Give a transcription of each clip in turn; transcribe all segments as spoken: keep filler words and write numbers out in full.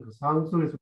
그 상황 속에서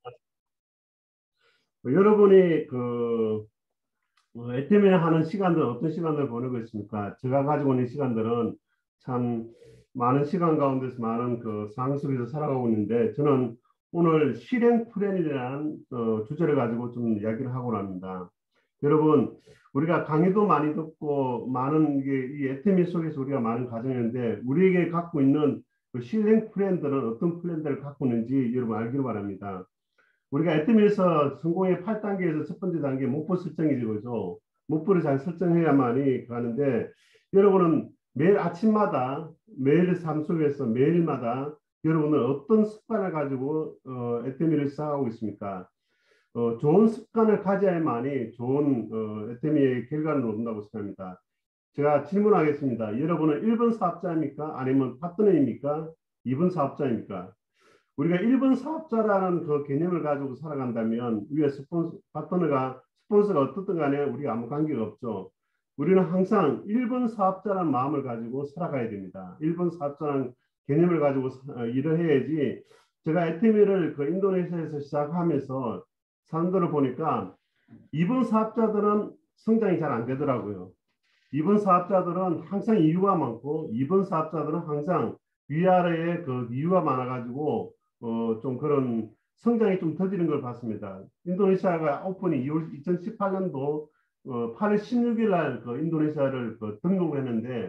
여러분이 그 어, 에테미에 하는 시간들 어떤 시간들 보내고 있습니까? 제가 가지고 있는 시간들은 참 많은 시간 가운데서 많은 그 상황 속에서 살아가고 있는데 저는 오늘 실행 플랜이라는 어, 주제를 가지고 좀 이야기를 하고 합니다. 여러분 우리가 강의도 많이 듣고 많은 게 이 에테미 속에서 우리가 많은 과정인데 우리에게 갖고 있는 그 실행 플랜들은 어떤 플랜들을 갖고 있는지 여러분 알기를 바랍니다. 우리가 에테미에서 성공의 팔 단계에서 첫 번째 단계 목표 설정이죠. 그죠? 목표를 잘 설정해야만이 가는데 여러분은 매일 아침마다 매일 삶 속에서 매일마다 여러분은 어떤 습관을 가지고 어, 에테미를 시작하고 있습니까? 어, 좋은 습관을 가져야만이 좋은 어, 에테미의 결과를 얻는다고 생각합니다. 제가 질문하겠습니다. 여러분은 일 번 사업자입니까? 아니면 파트너입니까? 이 번 사업자입니까? 우리가 일 번 사업자라는 그 개념을 가지고 살아간다면 위에 스폰서, 파트너가 스폰서가 어떻든 간에 우리가 아무 관계가 없죠. 우리는 항상 일 번 사업자라는 마음을 가지고 살아가야 됩니다. 일 번 사업자라는 개념을 가지고 일을 해야지. 제가 에테미를 그 인도네시아에서 시작하면서 사람들을 보니까 이 번 사업자들은 성장이 잘 안 되더라고요. 이 번 사업자들은 항상 이유가 많고 이 번 사업자들은 항상 위아래에 그 이유가 많아가지고 어, 좀 그런 성장이 좀 더디는 걸 봤습니다. 인도네시아가 오픈이 이월 이천십팔 년도 어, 팔월 십육 일 날 그 인도네시아를 그 등록을 했는데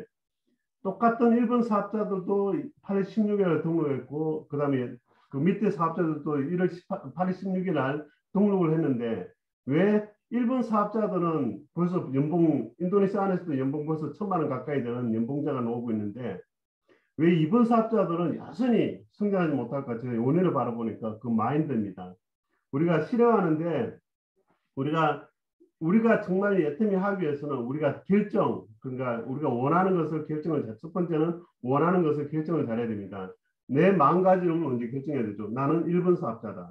똑같은 일본 사업자들도 팔월 십육 일 날 등록했고 그 다음에 그 밑에 사업자들도 일월 팔월 십육 일 날 등록을 했는데 왜 일본 사업자들은 벌써 연봉 인도네시아 안에서도 연봉 벌써 천만 원 가까이 되는 연봉자가 나오고 있는데 왜 이번 사업자들은 여전히 성장하지 못할까? 제가 원인을 바라보니까 그 마인드입니다. 우리가 실행하는데 우리가 우리가 정말 에테미 하기 위해서는 우리가 결정, 그러니까 우리가 원하는 것을 결정을 잘, 첫 번째는 원하는 것을 결정을 잘해야 됩니다. 내 마음가짐을 먼저 결정해야 되죠. 나는 일 번 사업자다.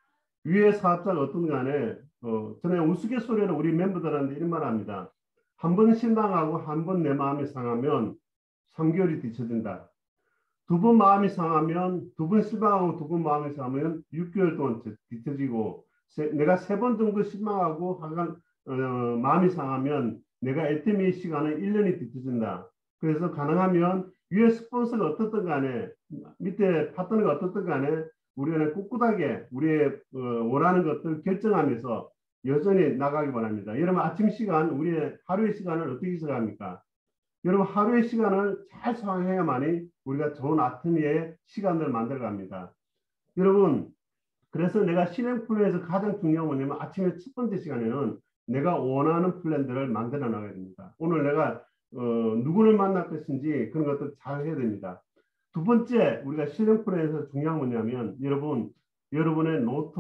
위에 사업자가 어떤 간에 어, 저는 우스갯소리로 우리 멤버들한테 이런 말 합니다. 한 번 실망하고 한 번 내 마음이 상하면 삼 개월이 뒤쳐진다. 두 번 마음이 상하면 두 번 실망하고 두 번 마음이 상하면 육 개월 동안 뒤쳐지고 세, 내가 세 번 정도 실망하고 하간, 어, 마음이 상하면 내가 에테미 시간은 일 년이 뒤쳐진다. 그래서 가능하면 위에 스폰서가 어떻든 간에 밑에 파트너가 어떻든 간에 우리는 꿋꿋하게 우리의 어, 원하는 것들 결정하면서 여전히 나가기 바랍니다. 여러분 아침 시간 우리의 하루의 시간을 어떻게 시작합니까? 여러분 하루의 시간을 잘 사용해야만이 우리가 좋은 아트미의 시간을 만들어갑니다. 여러분 그래서 내가 실행 플랜에서 가장 중요한 건 뭐냐면 아침에 첫 번째 시간에는 내가 원하는 플랜들을 만들어 나가야 됩니다. 오늘 내가 어, 누구를 만날 것인지 그런 것들 잘 해야 됩니다. 두 번째 우리가 실행 플랜에서 중요한 건 뭐냐면 여러분 여러분의 노트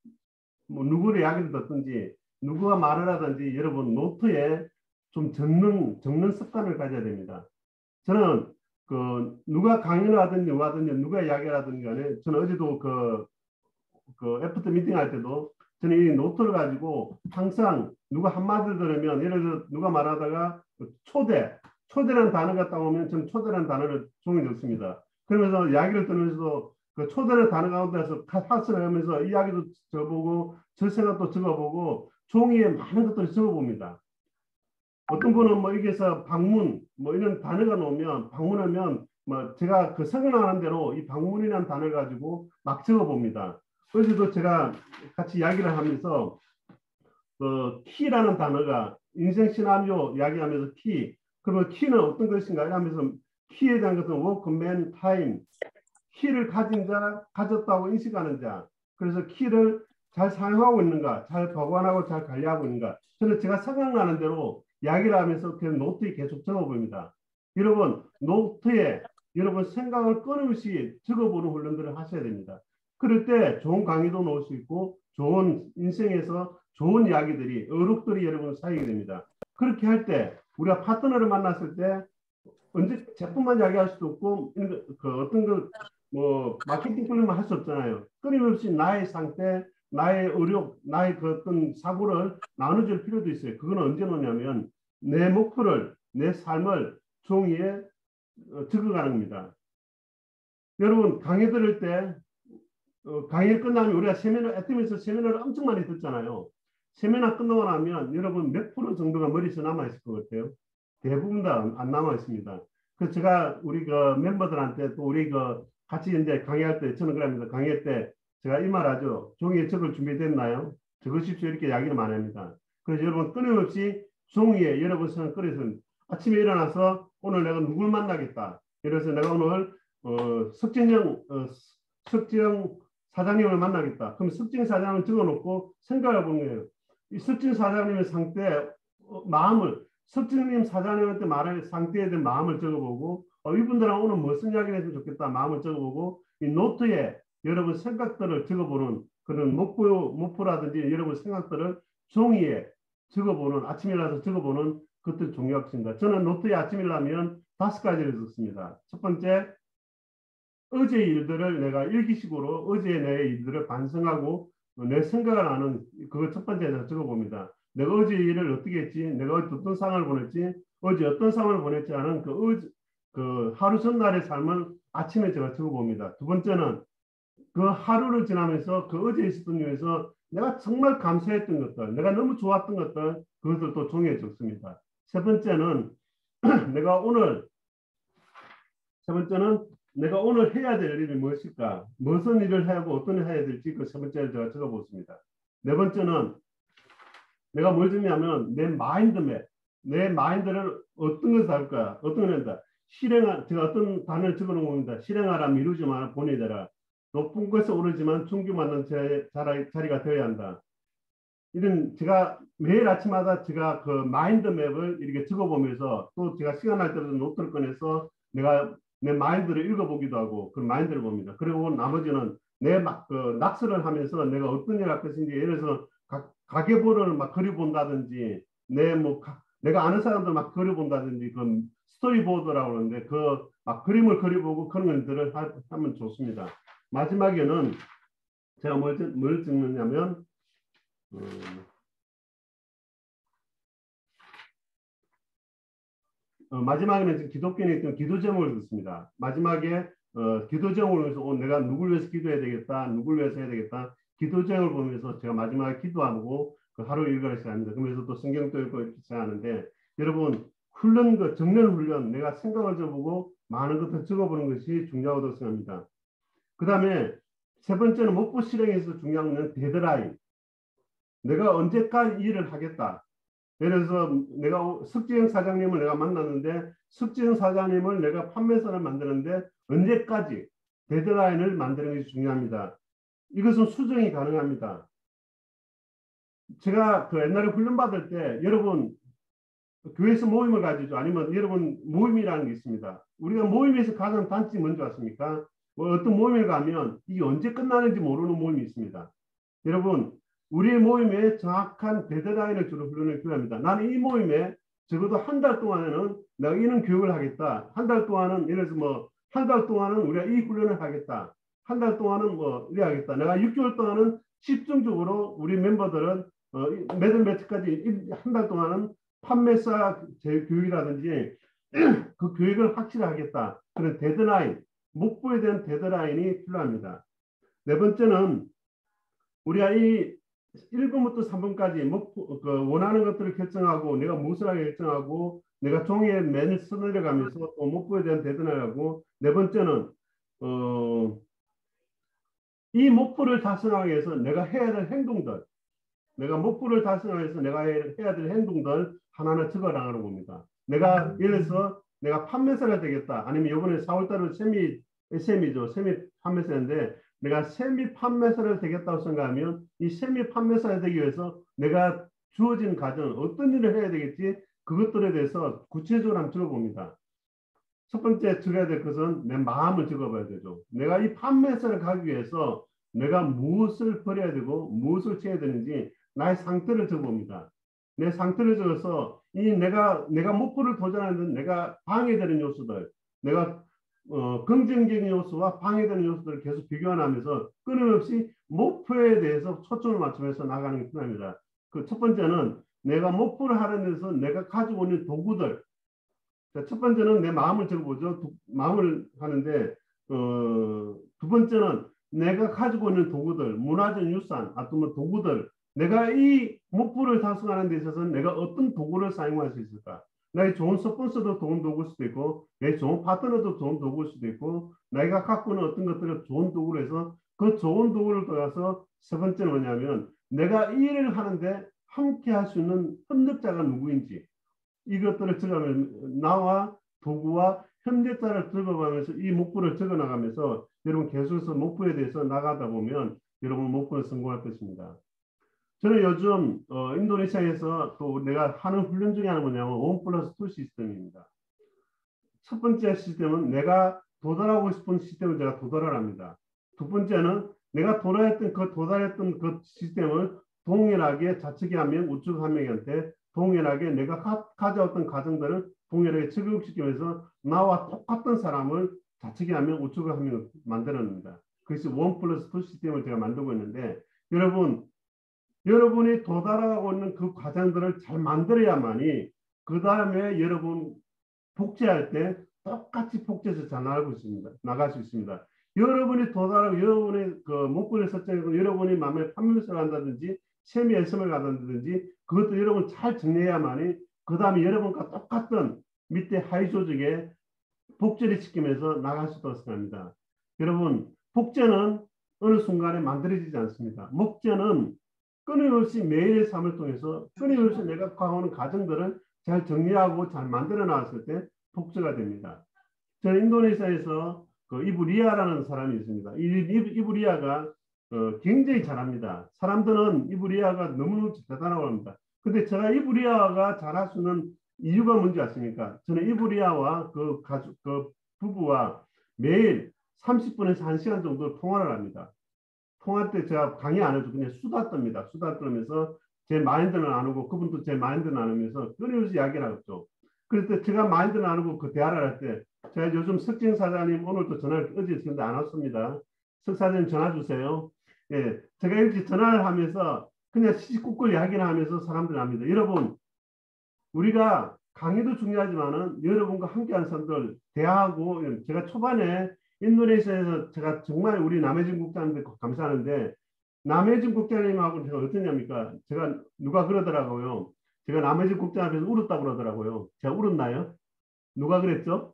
뭐 누구를 이야기를 듣든지 누구가 말을 하든지 여러분 노트에 좀 적는 적는 습관을 가져야 됩니다. 저는 그 누가 강연을 하든지 뭐 하든지 누가 이야기를 하든지 간에 저는 어제도 그, 그 애프터 미팅 할 때도 저는 이 노트를 가지고 항상 누가 한마디를 들으면 예를 들어 누가 말하다가 초대 초대라는 단어가 따오면 저는 초대라는 단어를 종이에 넣습니다. 그러면서 이야기를 들으면서도 그 초대라는 단어 가운데서 학습을 하면서 이야기도 적어보고 저 생각도 적어보고 종이에 많은 것들을 적어봅니다. 어떤 분은 뭐 여기서 방문 뭐 이런 단어가 나오면 방문하면 뭐 제가 그 생각나는 대로 이 방문이라는 단어를 가지고 막 적어봅니다. 어제도 제가 같이 이야기를 하면서 그 키라는 단어가 인생 시나리오 이야기하면서 키 그러면 키는 어떤 것인가 하면서 키에 대한 것은 워크맨 타임 키를 가진 자 가졌다고 인식하는 자 그래서 키를 잘 사용하고 있는가 잘 보관하고 잘 관리하고 있는가 저는 제가 생각나는 대로 이야기를 하면서 그 노트에 계속 적어봅니다. 여러분 노트에 여러분 생각을 끊임없이 적어보는 훈련들을 하셔야 됩니다. 그럴 때 좋은 강의도 나올 수 있고 좋은 인생에서 좋은 이야기들이 어록들이 여러분 쌓이게 됩니다. 그렇게 할 때 우리가 파트너를 만났을 때 언제 제품만 이야기할 수도 없고 그 어떤 그 뭐 마케팅 플랜만 할 수 없잖아요. 끊임없이 나의 상태, 나의 의욕, 나의 그 어떤 사고를 나눠줄 필요도 있어요. 그건 언제 놓냐면 내 목표를, 내 삶을 종이에 적어가는 겁니다. 여러분 강의 들을 때 어, 강의를 끝나면 우리가 세미나, 애터미에서 세미나를 엄청 많이 듣잖아요. 세미나 끝나고 나면 여러분 몇 프로 정도가 머릿속에 남아있을 것 같아요? 대부분 다 안 남아 있습니다. 그래서 제가 우리 그 멤버들한테 또 우리 그 같이 이제 강의할 때 저는 그럽니다. 강의할 때 제가 이 말 하죠. 종이에 적을 준비됐나요? 적으십시오. 이렇게 이야기를 많이 합니다. 그래서 여러분 끊임없이 종이에 여러분 생각 끓여서 아침에 일어나서 오늘 내가 누굴 만나겠다. 그래서 내가 오늘 어, 석진영 어, 석진영 사장님을 만나겠다. 그럼 석진 사장을 적어놓고 생각해 보는 거예요. 이 석진 사장님의 상태 어, 마음을 석진님 사장님한테 말할 상태에 대한 마음을 적어보고 어, 이분들은 오늘 무슨 이야기를 했으면 좋겠다 마음을 적어보고 이 노트에 여러분 생각들을 적어보는 그런 목표, 목표라든지 여러분 생각들을 종이에 적어보는 아침에 일어나서 적어보는 것들 중요합니다. 저는 노트에 아침에 일어나면 다섯 가지를 적습니다. 첫 번째 어제 일들을 내가 일기식으로 어제 내 일들을 반성하고 내 생각을 하는 그거 첫 번째 적어봅니다. 내가 어제 일을 어떻게 했지? 내가 어떤 상황을 보냈지? 어제 어떤 상황을 보냈지 하는 그, 어제, 그 하루 전날의 삶을 아침에 제가 적어봅니다. 두 번째는 그 하루를 지나면서 그 어제 있었던 일에서 내가 정말 감사했던 것들, 내가 너무 좋았던 것들, 그것을 또 종이에 적습니다. 세 번째는 내가 오늘, 세 번째는 내가 오늘 해야 될 일이 무엇일까? 무슨 일을 해야 하고 어떤 일을 해야 될지 그 세 번째를 제가 적어보습니다. 네 번째는 내가 뭘 적냐면 내 마인드맵, 내 마인드를 어떤 것을 할 거야? 어떤 걸 한다? 실행하, 제가 어떤 단어를 적어놓은 겁니다. 실행하라, 미루지 마라, 보내더라. 높은 곳에 오르지만 충주받는 자리가 되어야 한다. 이런 제가 매일 아침마다 제가 그 마인드맵을 이렇게 적어보면서 또 제가 시간 날 때도 노트를 꺼내서 내가 내 마인드를 읽어보기도 하고 그 마인드를 봅니다. 그리고 나머지는 내 막 그 낙서를 하면서 내가 어떤 일을 할 것인지 예를 들어서 가, 가계부를 막 그려본다든지 내 뭐 내가 아는 사람들 막 그려본다든지 그 스토리보드라고 하는데 그 막 그림을 그려보고 그런 것들을 하, 하면 좋습니다. 마지막에는 제가 뭘, 뭘 찍느냐면 음, 어, 마지막에는 기독교인이 있던 기도 제목을 듣습니다. 마지막에 어, 기도 제목을 위해서 어, 내가 누굴 위해서 기도해야 되겠다, 누굴 위해서 해야 되겠다. 기도 제목을 보면서 제가 마지막에 기도하고 그 하루 일과를 시작합니다. 그러면서 또 성경도 읽고 이렇게 시작하는데 여러분 훈련, 그 정면 훈련, 내가 생각을 적어보고 많은 것을 적어보는 것이 중요하다고 생각합니다. 그 다음에 세 번째는 목표 실행에서 중요한 것은 데드라인. 내가 언제까지 일을 하겠다. 예를 들어서 내가 석지영 사장님을 내가 만났는데 석지영 사장님을 내가 판매선을 만드는데 언제까지 데드라인을 만드는 것이 중요합니다. 이것은 수정이 가능합니다. 제가 그 옛날에 훈련 받을 때 여러분 교회에서 모임을 가지죠. 아니면 여러분 모임이라는 게 있습니다. 우리가 모임에서 가장 단점이 뭔지 아십니까? 뭐 어떤 모임에 가면 이게 언제 끝나는지 모르는 모임이 있습니다. 여러분 우리의 모임에 정확한 데드라인을 주로 훈련을 필요합니다. 나는 이 모임에 적어도 한 달 동안에는 내가 이런 교육을 하겠다. 한 달 동안은 예를 들어서 뭐 한 달 동안은 우리가 이 훈련을 하겠다. 한 달 동안은 뭐 이래 하겠다. 내가 육 개월 동안은 집중적으로 우리 멤버들은 어, 매달 며칠까지 한 달 동안은 판매사 교육이라든지 그 교육을 확실히 하겠다. 그런 데드라인, 목표에 대한 데드라인이 필요합니다. 네 번째는 우리가 이 일 번부터 삼 번까지 목표, 그 원하는 것들을 결정하고 내가 무엇을 하게 결정하고 내가 종이에 맨을 써내려가면서 또 목표에 대한 데드라인을 하고 네 번째는 어, 이 목표를 달성하기 위해서 내가 해야 될 행동들 내가 목표를 달성하기 위해서 내가 해야 될 행동들 하나하나 적어나가는 겁니다. 내가 예를 들어서 내가 판매사가 되겠다. 아니면 이번에 사월 달에 세미, 에스엠이죠. 세미 판매사인데 내가 세미 판매사를 되겠다고 생각하면 이 세미 판매사가 되기 위해서 내가 주어진 과정 어떤 일을 해야 되겠지 그것들에 대해서 구체적으로 한번 적어봅니다. 첫 번째 적어야 될 것은 내 마음을 적어봐야 되죠. 내가 이 판매사를 가기 위해서 내가 무엇을 버려야 되고 무엇을 채워야 되는지 나의 상태를 적어봅니다. 내 상태를 적어서 이 내가 내가 목표를 도전하는 내가 방해되는 요소들, 내가 어, 긍정적인 요소와 방해되는 요소들을 계속 비교하면서 끊임없이 목표에 대해서 초점을 맞추면서 나가는 게 필요합니다. 그 첫 번째는 내가 목표를 하는 데서 내가 가지고 있는 도구들. 자, 첫 번째는 내 마음을 적어보죠. 두, 마음을 하는데 어, 두 번째는 내가 가지고 있는 도구들, 문화적 유산, 아니면 도구들, 내가 이 목표를 달성하는 데 있어서는 내가 어떤 도구를 사용할 수 있을까? 나의 좋은 스폰서도 좋은 도구일 수도 있고, 내 좋은 파트너도 좋은 도구일 수도 있고, 내가 갖고 있는 어떤 것들을 좋은 도구로 해서 그 좋은 도구를 떠나서 세 번째는 뭐냐면 내가 이 일을 하는데 함께 할 수 있는 협력자가 누구인지 이것들을 적어가면 나와 도구와 협력자를 적어가면서 이 목표를 적어나가면서 여러분 계속해서 목표에 대해서 나가다 보면 여러분 목표를 성공할 것입니다. 저는 요즘 어, 인도네시아에서 또 내가 하는 훈련 중에 하나는 뭐냐면 원 플러스 투 시스템입니다. 첫 번째 시스템은 내가 도달하고 싶은 시스템을 제가 도달을 합니다. 두 번째는 내가 도달했던 그 도달했던 그 시스템을 동일하게 좌측에 한 명, 우측 한 명한테 동일하게 내가 가, 가져왔던 과정들을 동일하게 적용시키면서 나와 똑같은 사람을 좌측에 한 명, 우측에 한 명 만들어냅니다. 그래서 원 플러스 투 시스템을 제가 만들고 있는데 여러분 여러분이 도달하고 있는 그 과정들을 잘 만들어야만이 그 다음에 여러분 복제할 때 똑같이 복제해서 잘 나가고 있습니다. 나갈 수 있습니다. 여러분이 도달하고 여러분의 그 목표를 설정하고 여러분이 마음에 판매를 한다든지 세미 에스엠을 간다든지 그것도 여러분 잘 정리해야만이 그 다음에 여러분과 똑같은 밑에 하위 조직에 복제를 시키면서 나갈 수 있다고 생각합니다. 여러분 복제는 어느 순간에 만들어지지 않습니다. 목제는 끊임없이 매일의 삶을 통해서 끊임없이 내가 가오는 과정들을 잘 정리하고 잘 만들어 나왔을 때 복제가 됩니다. 저는 인도네시아에서 그 이브리아라는 사람이 있습니다. 이 이브리아가 어, 굉장히 잘합니다. 사람들은 이브리아가 너무너무 대단하다고 합니다. 근데 제가 이브리아가 잘할 수 있는 이유가 뭔지 아십니까? 저는 이브리아와 그 가족, 그 부부와 매일 삼십 분에서 한 시간 정도 통화를 합니다. 통화 때 제가 강의 안 해도 그냥 수다 떱니다. 수다 떨면서 제 마인드는 나누고 그분도 제 마인드 나누면서 끊임없이 이야기를 하죠. 그래서 제가 마인드 나누고 그 대화를 할 때 제가 요즘 석진 사장님 오늘도 전화를 어제 지금도 안 왔습니다. 석 사장님 전화 주세요. 예, 제가 이렇게 전화를 하면서 그냥 시시콜콜 이야기를 하면서 사람들 합니다. 여러분 우리가 강의도 중요하지만은 여러분과 함께하는 사람들 대화하고 제가 초반에 인도네시아에서 제가 정말 우리 남해진 국장님들 감사하는데 남해진 국장님하고 제가 어떠냐니까 제가 누가 그러더라고요. 제가 남해진 국장 앞에서 울었다고 그러더라고요. 제가 울었나요? 누가 그랬죠?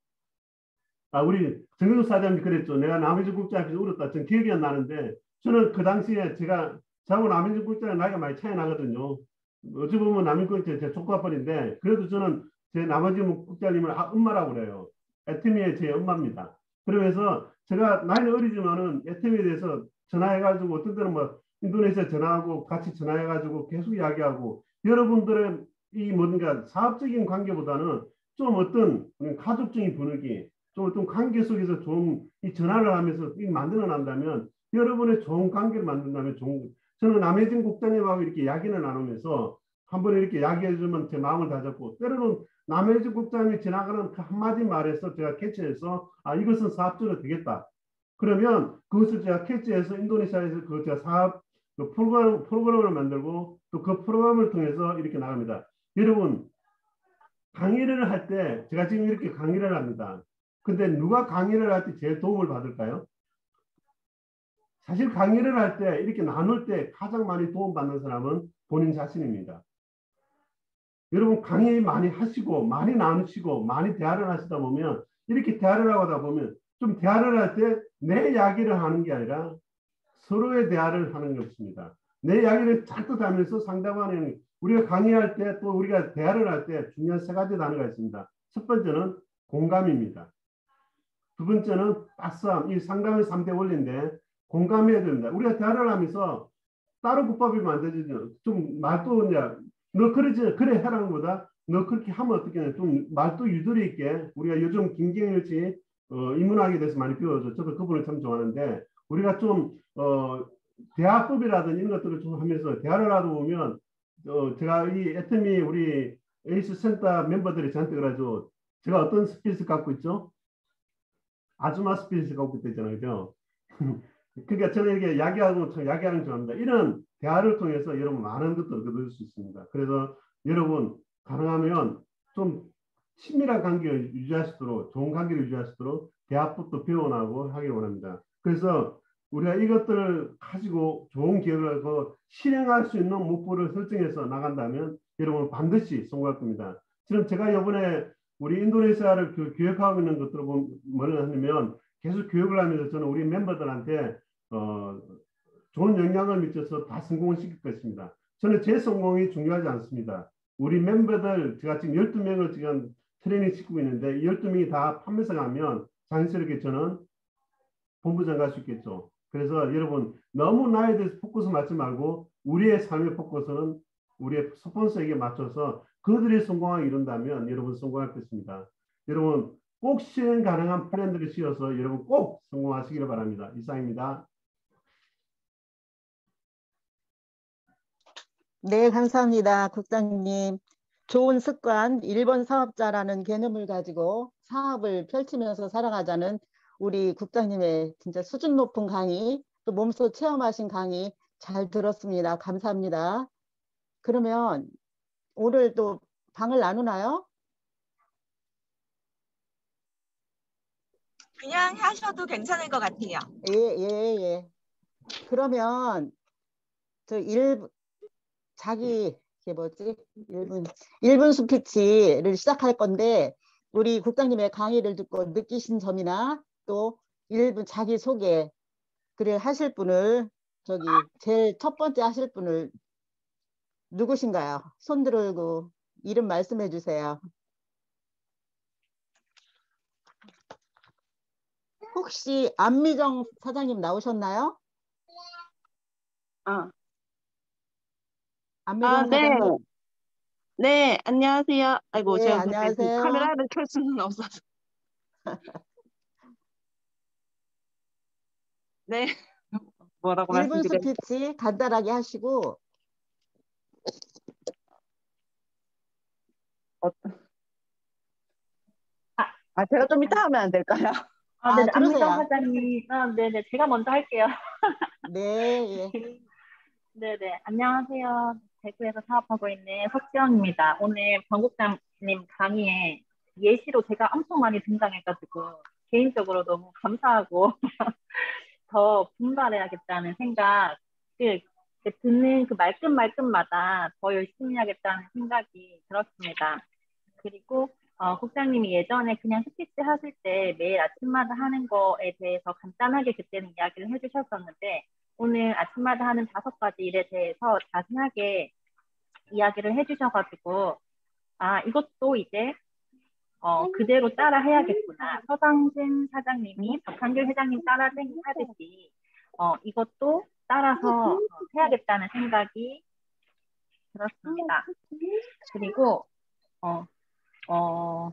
아 우리 정영수 사장님이 그랬죠. 내가 남해진 국장 앞에서 울었다. 전 기억이 안 나는데 저는 그 당시에 제가 저하고 남해진 국장은 나이가 많이 차이 나거든요. 어찌 보면 남해진 국장 제 조카뻘인데 그래도 저는 제 남해진 국장님을 아, 엄마라고 그래요. 에티미의 제 엄마입니다. 그러면서 제가 나이는 어리지만은 에티미에 대해서 전화해가지고 어떤 때는 뭐 인도네시아 전화하고 같이 전화해가지고 계속 이야기하고 여러분들의 이 뭔가 사업적인 관계보다는 좀 어떤 가족적인 분위기 좀 어떤 관계 속에서 좋은 이 전화를 하면서 이 만들어 난다면 여러분의 좋은 관계를 만든다면 좋은 저는 남해진 국장님하고 이렇게 이야기를 나누면서 한번 이렇게 이야기해 주면 제 마음을 다잡고 때로는 남해진 국장님이 지나가는 그 한마디 말에서 제가 캐치해서 아 이것은 사업적으로 되겠다. 그러면 그것을 제가 캐치해서 인도네시아에서 그 제가 사업 그 프로그램, 프로그램을 만들고 또 그 프로그램을 통해서 이렇게 나갑니다. 여러분 강의를 할 때 제가 지금 이렇게 강의를 합니다. 근데 누가 강의를 할 때 제일 도움을 받을까요? 사실 강의를 할 때 이렇게 나눌 때 가장 많이 도움받는 사람은 본인 자신입니다. 여러분 강의 많이 하시고 많이 나누시고 많이 대화를 하시다 보면 이렇게 대화를 하다 보면 좀 대화를 할 때 내 이야기를 하는 게 아니라 서로의 대화를 하는 것입니다. 내 이야기를 잔뜩 하면서 상대방은 우리가 강의할 때 또 우리가 대화를 할 때 중요한 세 가지 단어가 있습니다. 첫 번째는 공감입니다. 두 번째는 따스함. 이 상담의 삼 대 원리인데 공감해야 됩니다. 우리가 대화를 하면서 따로 국밥이면 안 되지. 좀 말도 그냥 너 그러지 그래 해라는 것보다 너 그렇게 하면 어떻게 해. 좀 말도 유도리 있게 우리가 요즘 김경일씨 어, 인문학에 대해서 많이 배워서 저도 그분을 참 좋아하는데 우리가 좀 어, 대화법이라든지 이런 것들을 좀 하면서 대화를 하다 보면 어, 제가 이 애터미 우리 에이스 센터 멤버들이 저한테 그래가지고 제가 어떤 스피릿을 갖고 있죠? 아줌마 스피릿을 갖고 있잖아요. 그죠? 그러니까 저는 이렇게 이야기하고 저 이야기하는 거 좋아합니다. 이런 대화를 통해서 여러분 많은 것들을 얻을 수 있습니다. 그래서 여러분 가능하면 좀 친밀한 관계를 유지하시도록 좋은 관계를 유지하시도록 대화법도 배워나고 하길 원합니다. 그래서 우리가 이것들을 가지고 좋은 기억을 하고 실행할 수 있는 목표를 설정해서 나간다면 여러분 반드시 성공할 겁니다. 지금 제가 이번에 우리 인도네시아를 그 교육하고 있는 것들을 보면 뭐냐면 계속 교육을 하면서 저는 우리 멤버들한테 어, 좋은 영향을 미쳐서 다 성공을 시킬 것입니다. 저는 제 성공이 중요하지 않습니다. 우리 멤버들 제가 지금 열두 명을 지금 트레이닝 시키고 있는데 열두 명이 다 판매사가 하면 자연스럽게 저는 본부장 갈 수 있겠죠. 그래서 여러분 너무 나에 대해서 포커스 맞지 말고 우리의 삶의 포커스는 우리의 스폰서에게 맞춰서 그들이 성공하기 이룬다면 여러분 성공할 것입니다. 여러분 꼭 실행 가능한 플랜들을 씌워서 여러분 꼭 성공하시기를 바랍니다. 이상입니다. 네, 감사합니다. 국장님. 좋은 습관, 일 번 사업자라는 개념을 가지고 사업을 펼치면서 살아가자는 우리 국장님의 진짜 수준 높은 강의, 또 몸소 체험하신 강의 잘 들었습니다. 감사합니다. 그러면 오늘 또 방을 나누나요? 그냥 하셔도 괜찮을 것 같아요. 예, 예, 예. 그러면 저 일, 자기, 이게 뭐지? 일 분, 일 분 스피치를 시작할 건데, 우리 국장님의 강의를 듣고 느끼신 점이나 또 일 분 자기 소개, 그래 하실 분을, 저기, 제일 첫 번째 하실 분을 누구신가요? 손 들고 이름 말씀해 주세요. 혹시 안미정 사장님 나오셨나요? 아, 안미정 아, 네. 사장님? 네, 안녕하세요. 아이고, 네, 제가 그때 그 안녕하세요. 카메라를 켤 수는 없어서. 네, 뭐라고 일 분 말씀드려요? 스피치 간단하게 하시고, 어, 아, 제가 좀 이따 하면 안 될까요? 아, 아, 네네. 안미정 그러세요. 사장님. 아, 네네. 제가 먼저 할게요. 네, 예. 네네. 안녕하세요. 대구에서 사업하고 있는 석지영입니다. 오늘 변국장님 강의에 예시로 제가 엄청 많이 등장해가지고 개인적으로 너무 감사하고 더 분발해야겠다는 생각, 그 듣는 그 말끝말끝마다 더 열심히 하겠다는 생각이 들었습니다. 그리고 어, 국장님이 예전에 그냥 스피치 하실 때 매일 아침마다 하는 거에 대해서 간단하게 그때는 이야기를 해주셨었는데 오늘 아침마다 하는 다섯 가지 일에 대해서 자세하게 이야기를 해주셔가지고 아 이것도 이제 어, 그대로 따라 해야겠구나. 서장진 사장님이 박한길 회장님 따라 하듯이 어, 이것도 따라서 어, 해야겠다는 생각이 들었습니다. 그리고 어, 어,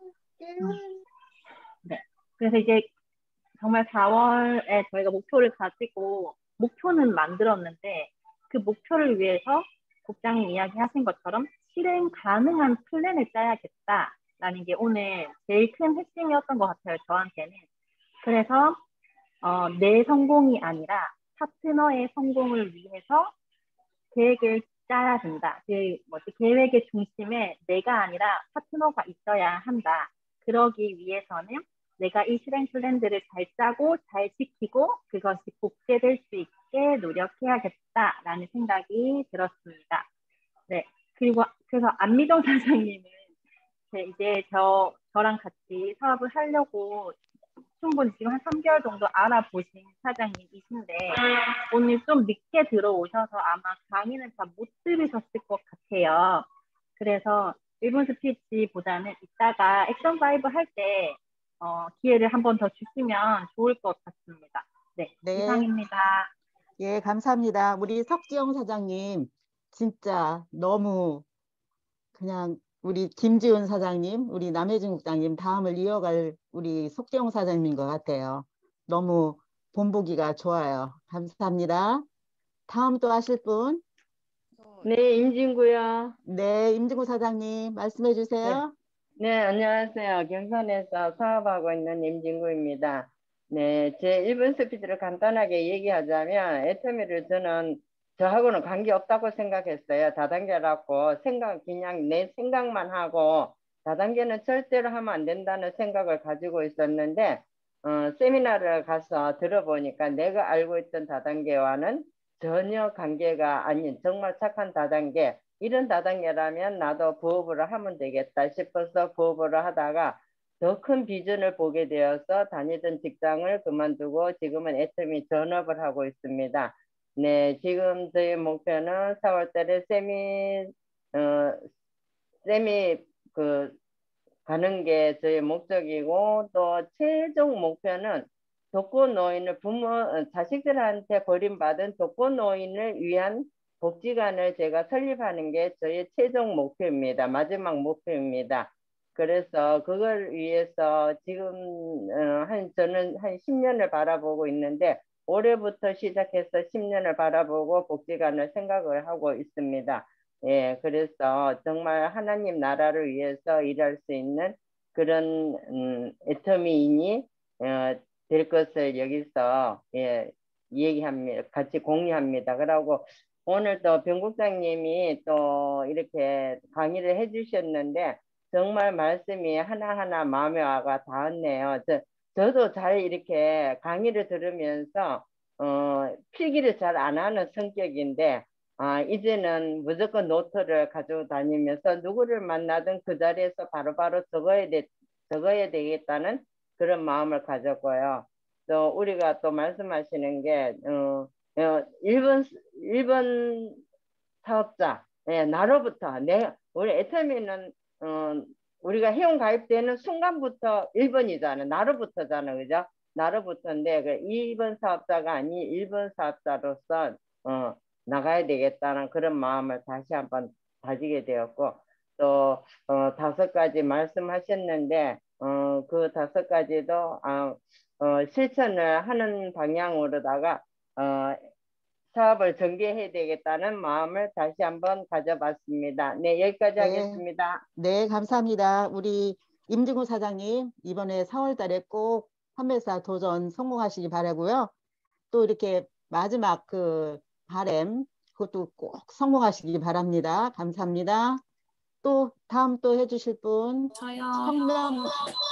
음, 네. 그래서 이제 정말 사월에 저희가 목표를 가지고 목표는 만들었는데 그 목표를 위해서 국장님 이야기하신 것처럼 실행 가능한 플랜을 짜야겠다라는 게 오늘 제일 큰 핵심이었던 것 같아요. 저한테는. 그래서 어, 내 성공이 아니라 파트너의 성공을 위해서 계획을 짜야 된다. 그 뭐지 계획의 중심에 내가 아니라 파트너가 있어야 한다. 그러기 위해서는 내가 이 실행 플랜들을 잘 짜고 잘 지키고 그것이 복제될 수 있게 노력해야겠다라는 생각이 들었습니다. 네. 그리고 그래서 안미정 사장님은 이제 저 저랑 같이 사업을 하려고 충분히 지금 한 삼 개월 정도 알아보신 사장님이신데 오늘 좀 늦게 들어오셔서 아마 강의는 다 못 들으셨을 것 같아요. 그래서 일 분 스피치보다는 이따가 액션 파이브 할 때 어, 기회를 한 번 더 주시면 좋을 것 같습니다. 네, 네. 이상입니다. 예, 감사합니다. 우리 석지영 사장님, 진짜 너무 그냥 우리 김지훈 사장님, 우리 남혜진 국장님 다음을 이어갈 우리 석지영 사장님인 것 같아요. 너무 본보기가 좋아요. 감사합니다. 다음 또 하실 분? 네, 임진구요. 네, 임진구 사장님 말씀해 주세요. 네, 안녕하세요. 경산에서 사업하고 있는 임진구입니다. 네, 제 일 분 스피치를 간단하게 얘기하자면 애터미를 저는 저하고는 관계없다고 생각했어요. 다단계라고 생각 그냥 내 생각만 하고 다단계는 절대로 하면 안 된다는 생각을 가지고 있었는데 어, 세미나를 가서 들어보니까 내가 알고 있던 다단계와는 전혀 관계가 아닌 정말 착한 다단계, 이런 다단계라면 나도 부업을 하면 되겠다 싶어서 부업을 하다가 더 큰 비전을 보게 되어서 다니던 직장을 그만두고 지금은 애터미 전업을 하고 있습니다. 네, 지금 저희 목표는 사월 달에 세미 어, 세미 그 가는 게 저희 목적이고, 또 최종 목표는 독거 노인을 부모 자식들한테 버림받은 독거 노인을 위한 복지관을 제가 설립하는 게 저희 최종 목표입니다. 마지막 목표입니다. 그래서 그걸 위해서 지금 어, 한 저는 한 십 년을 바라보고 있는데, 올해부터 시작해서 십 년을 바라보고 복지관을 생각을 하고 있습니다. 예, 그래서 정말 하나님 나라를 위해서 일할 수 있는 그런 음, 애터미인이 어, 될 것을 여기서 예, 얘기합니다. 같이 공유합니다. 그러고 오늘 또 변국장님이 또 이렇게 강의를 해주셨는데 정말 말씀이 하나하나 마음에 와가 닿았네요. 저, 저도 잘 이렇게 강의를 들으면서 어, 필기를 잘 안 하는 성격인데, 아, 이제는 무조건 노트를 가지고 다니면서 누구를 만나든 그 자리에서 바로바로 적어야 돼, 적어야 되겠다는 그런 마음을 가졌고요. 또 우리가 또 말씀하시는 게, 어, 어, 일본, 일본 사업자, 예, 나로부터, 내, 우리 애터미는, 어, 우리가 회원 가입되는 순간부터 일 번이잖아. 나로부터잖아. 그죠? 나로부터인데, 그 이 번 사업자가 아닌 일 번 사업자로서, 어, 나가야 되겠다는 그런 마음을 다시 한번 다지게 되었고, 또 어, 다섯 가지 말씀하셨는데 어, 그 다섯 가지도 어, 어, 실천을 하는 방향으로다가 어, 사업을 전개해야 되겠다는 마음을 다시 한번 가져봤습니다. 네, 여기까지 네. 하겠습니다. 네, 감사합니다. 우리 임진구 사장님, 이번에 사월 달에 꼭 판매사 도전 성공하시기 바라고요. 또 이렇게 마지막 그 바램, 그것도 꼭 성공하시기 바랍니다. 감사합니다. 또 다음 또 해주실 분, 저요. 성명.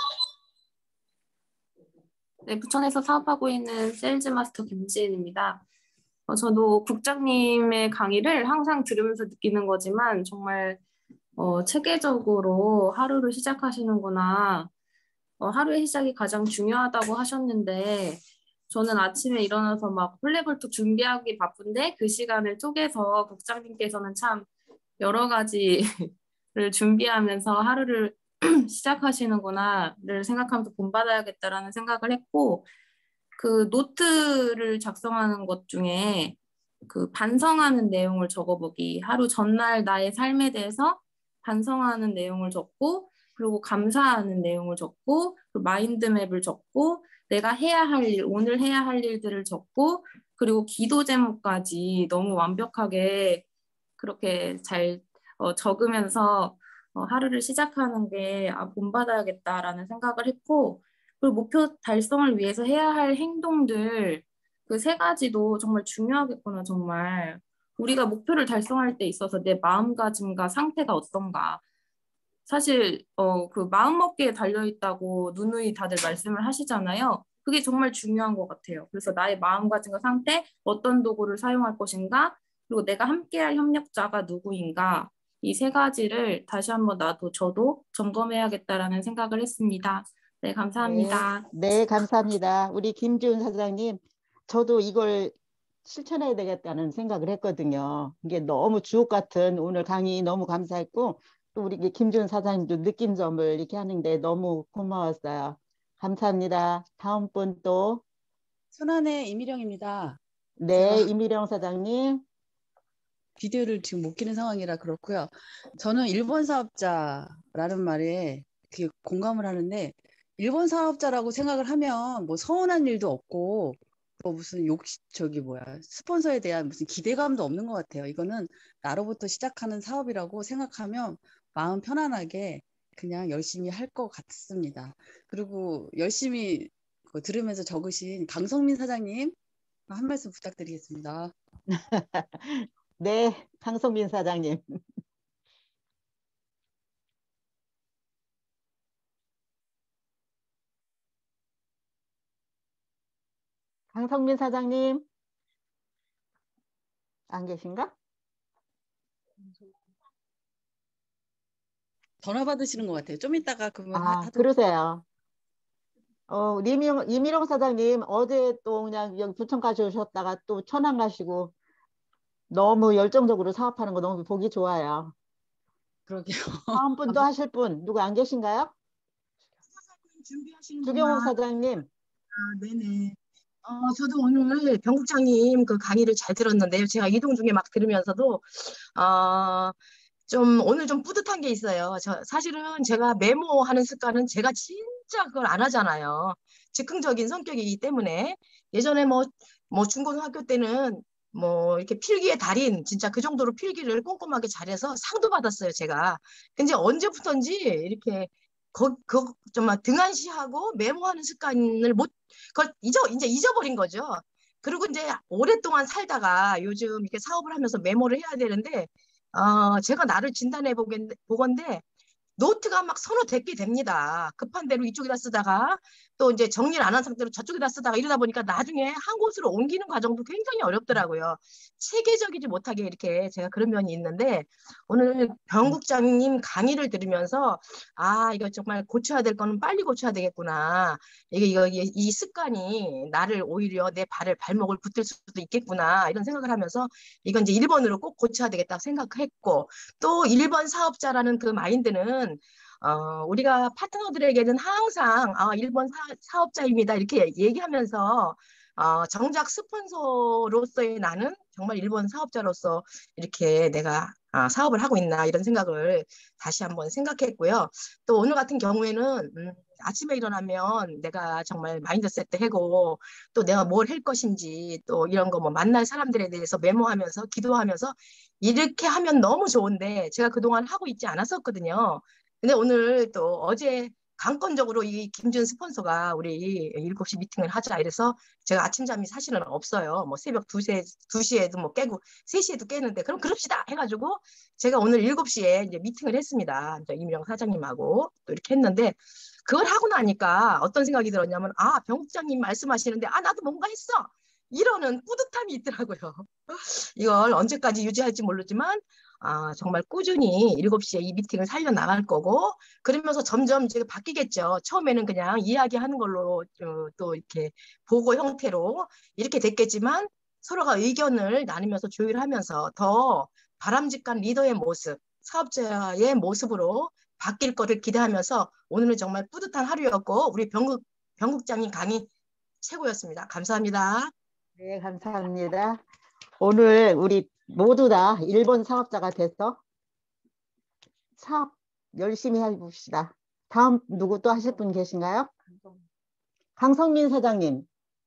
네, 부천에서 사업하고 있는 세일즈 마스터 김지은입니다. 어, 저도 국장님의 강의를 항상 들으면서 느끼는 거지만 정말 어, 체계적으로 하루를 시작하시는구나. 어, 하루의 시작이 가장 중요하다고 하셨는데 저는 아침에 일어나서 막 홀레벌떡 준비하기 바쁜데 그 시간을 쪼개서 국장님께서는 참 여러 가지를 준비하면서 하루를 시작하시는구나를 생각하면서 본받아야겠다라는 생각을 했고, 그 노트를 작성하는 것 중에 그 반성하는 내용을 적어보기, 하루 전날 나의 삶에 대해서 반성하는 내용을 적고, 그리고 감사하는 내용을 적고, 그리고 마인드맵을 적고, 내가 해야 할 일, 오늘 해야 할 일들을 적고, 그리고 기도 제목까지 너무 완벽하게 그렇게 잘 어, 적으면서 어, 하루를 시작하는 게 아, 본받아야겠다라는 생각을 했고, 그리고 목표 달성을 위해서 해야 할 행동들 그 세 가지도 정말 중요하겠구나. 정말 우리가 목표를 달성할 때 있어서 내 마음가짐과 상태가 어떤가, 사실 어, 그 마음먹기에 달려있다고 누누이 다들 말씀을 하시잖아요. 그게 정말 중요한 것 같아요. 그래서 나의 마음가짐과 상태, 어떤 도구를 사용할 것인가, 그리고 내가 함께할 협력자가 누구인가, 이 세 가지를 다시 한번 나도 저도 점검해야겠다라는 생각을 했습니다. 네, 감사합니다. 네, 네, 감사합니다. 우리 김지훈 사장님, 저도 이걸 실천해야 되겠다는 생각을 했거든요. 이게 너무 주옥 같은 오늘 강의 너무 감사했고, 또 우리 김지훈 사장님도 느낀 점을 이렇게 하는데 너무 고마웠어요. 감사합니다. 다음 분 또. 순환의 이미령입니다. 네, 제가 이미령 사장님. 비디오를 지금 못 키는 상황이라 그렇고요. 저는 일본 사업자라는 말에 되게 공감을 하는데, 일본 사업자라고 생각을 하면 뭐 서운한 일도 없고 뭐 무슨 욕 저기 뭐야 스폰서에 대한 무슨 기대감도 없는 것 같아요. 이거는 나로부터 시작하는 사업이라고 생각하면 마음 편안하게 그냥 열심히 할 것 같습니다. 그리고 열심히 그 들으면서 적으신 강성민 사장님 한 말씀 부탁드리겠습니다. 네, 강성민 사장님. 강성민 사장님 안 계신가? 전화 받으시는 것 같아요. 좀 이따가 그러면 아, 하도록. 그러세요. 어, 이미영, 이미령 사장님 어제 또 그냥 여기 부천까지 오셨다가 또 천안 가시고 너무 열정적으로 사업하는 거 너무 보기 좋아요. 그러게요. 다음 분 또 하실 분 누구 안 계신가요? 준비하시는구나. 주경욱 사장님. 아, 네네. 어, 저도 오늘 변국장님 그 강의를 잘 들었는데요. 제가 이동 중에 막 들으면서도 어, 좀 오늘 좀 뿌듯한 게 있어요. 저 사실은 제가 메모하는 습관은 제가 진짜 그걸 안 하잖아요. 즉흥적인 성격이기 때문에 예전에 뭐 뭐 중고등학교 때는 뭐 이렇게 필기의 달인 진짜 그 정도로 필기를 꼼꼼하게 잘해서 상도 받았어요, 제가. 근데 언제부턴지 이렇게 거, 거, 정말 등한시하고 메모하는 습관을 못, 그걸 잊어, 이제 잊어버린 거죠. 그리고 이제 오랫동안 살다가 요즘 이렇게 사업을 하면서 메모를 해야 되는데, 어, 제가 나를 진단해 보겠, 보건데, 노트가 막 서너 대께 됩니다. 급한 대로 이쪽에다 쓰다가 또 이제 정리를 안 한 상태로 저쪽에다 쓰다가 이러다 보니까 나중에 한 곳으로 옮기는 과정도 굉장히 어렵더라고요. 체계적이지 못하게 이렇게 제가 그런 면이 있는데 오늘 변국장님 강의를 들으면서 아 이거 정말 고쳐야 될 거는 빨리 고쳐야 되겠구나. 이게 이거 이, 이 습관이 나를 오히려 내 발을 발목을 붙들 수도 있겠구나 이런 생각을 하면서 이건 이제 일 번으로 꼭 고쳐야 되겠다 생각했고 또 일 번 사업자라는 그 마인드는 어, 우리가 파트너들에게는 항상 아, 일 번 사, 사업자입니다. 이렇게 얘기하면서 어, 정작 스폰서로서의 나는 정말 일 번 사업자로서 이렇게 내가 아, 사업을 하고 있나 이런 생각을 다시 한번 생각했고요. 또 오늘 같은 경우에는 음, 아침에 일어나면 내가 정말 마인드셋도 하고 또 내가 뭘 할 것인지 또 이런 거 뭐 만날 사람들에 대해서 메모하면서 기도하면서 이렇게 하면 너무 좋은데 제가 그동안 하고 있지 않았었거든요. 근데 오늘 또 어제 강권적으로 이 김준 스폰서가 우리 일곱 시 미팅을 하자 이래서 제가 아침잠이 사실은 없어요. 뭐 새벽 두 시, 두 시에도 뭐 깨고 세 시에도 깨는데 그럼 그럽시다 해가지고 제가 오늘 일곱 시에 이제 미팅을 했습니다. 이제 이미령 사장님하고 또 이렇게 했는데 그걸 하고 나니까 어떤 생각이 들었냐면 아 병국장님 말씀하시는데 아 나도 뭔가 했어. 이러는 뿌듯함이 있더라고요. 이걸 언제까지 유지할지 모르지만 아, 정말 꾸준히 일곱 시에 이 미팅을 살려나갈 거고 그러면서 점점 이제 바뀌겠죠. 처음에는 그냥 이야기하는 걸로 어, 또 이렇게 보고 형태로 이렇게 됐겠지만 서로가 의견을 나누면서 조율하면서 더 바람직한 리더의 모습, 사업자의 모습으로 바뀔 거를 기대하면서 오늘은 정말 뿌듯한 하루였고 우리 병국, 병국장님 강의 최고였습니다. 감사합니다. 네, 감사합니다. 오늘 우리 모두 다 일 번 사업자가 돼서 사업 열심히 해봅시다. 다음 누구 또 하실 분 계신가요? 강성민 사장님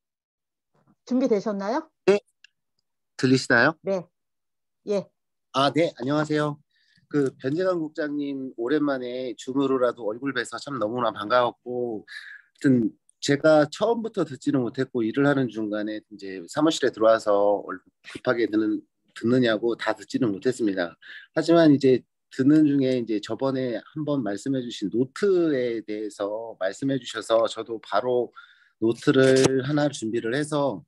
준비되셨나요? 네, 들리시나요? 네, 예. 아, 네, 안녕하세요. 그 변재강 국장님 오랜만에 줌으로라도 얼굴 뵈서 참 너무나 반가웠고, 하여튼 제가 처음부터 듣지는 못했고 일을 하는 중간에 이제 사무실에 들어와서 급하게 듣는 듣느냐고 다 듣지는 못했습니다. 하지만 이제 듣는 중에 이제 저번에 한번 말씀해주신 노트에 대해서 말씀해주셔서 저도 바로 노트를 하나 준비를 해서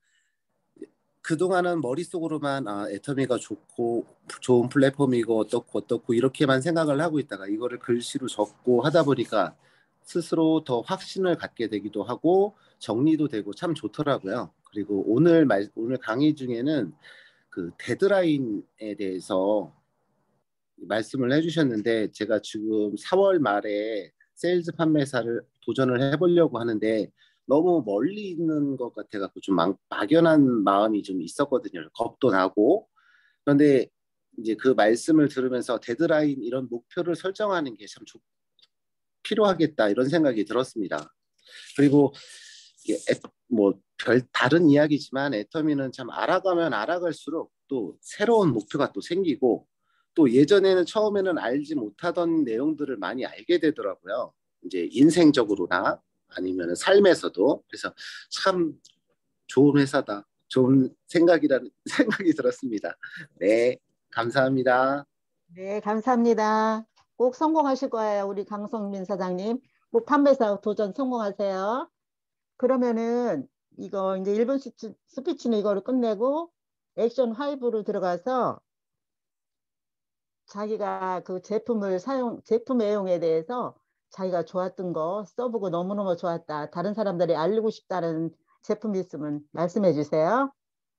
그동안은 머릿속으로만 아, 애터미가 좋고 좋은 플랫폼이고 어떻고 어떻고 이렇게만 생각을 하고 있다가 이거를 글씨로 적고 하다 보니까 스스로 더 확신을 갖게 되기도 하고 정리도 되고 참 좋더라고요. 그리고 오늘 말, 오늘 강의 중에는 그 데드라인에 대해서 말씀을 해주셨는데 제가 지금 사월 말에 세일즈 판매사를 도전을 해보려고 하는데 너무 멀리 있는 것 같아갖고 좀 막, 막연한 마음이 좀 있었거든요. 겁도 나고. 그런데 이제 그 말씀을 들으면서 데드라인 이런 목표를 설정하는 게 참 필요하겠다 이런 생각이 들었습니다. 그리고 뭐 별 다른 이야기지만 애터미는 참 알아가면 알아갈수록 또 새로운 목표가 또 생기고 또 예전에는 처음에는 알지 못하던 내용들을 많이 알게 되더라고요. 이제 인생적으로나 아니면 삶에서도. 그래서 참 좋은 회사다. 좋은 생각이라는 생각이 들었습니다. 네, 감사합니다. 네, 감사합니다. 꼭 성공하실 거예요. 우리 강성민 사장님. 꼭 판매사 도전 성공하세요. 그러면은 이거 이제 일 분 스피치, 스피치는 이거를 끝내고 액션 오로 들어가서 자기가 그 제품을 사용, 제품 애용에 대해서 자기가 좋았던 거 써보고 너무너무 좋았다. 다른 사람들이 알리고 싶다는 제품이 있으면 말씀해 주세요.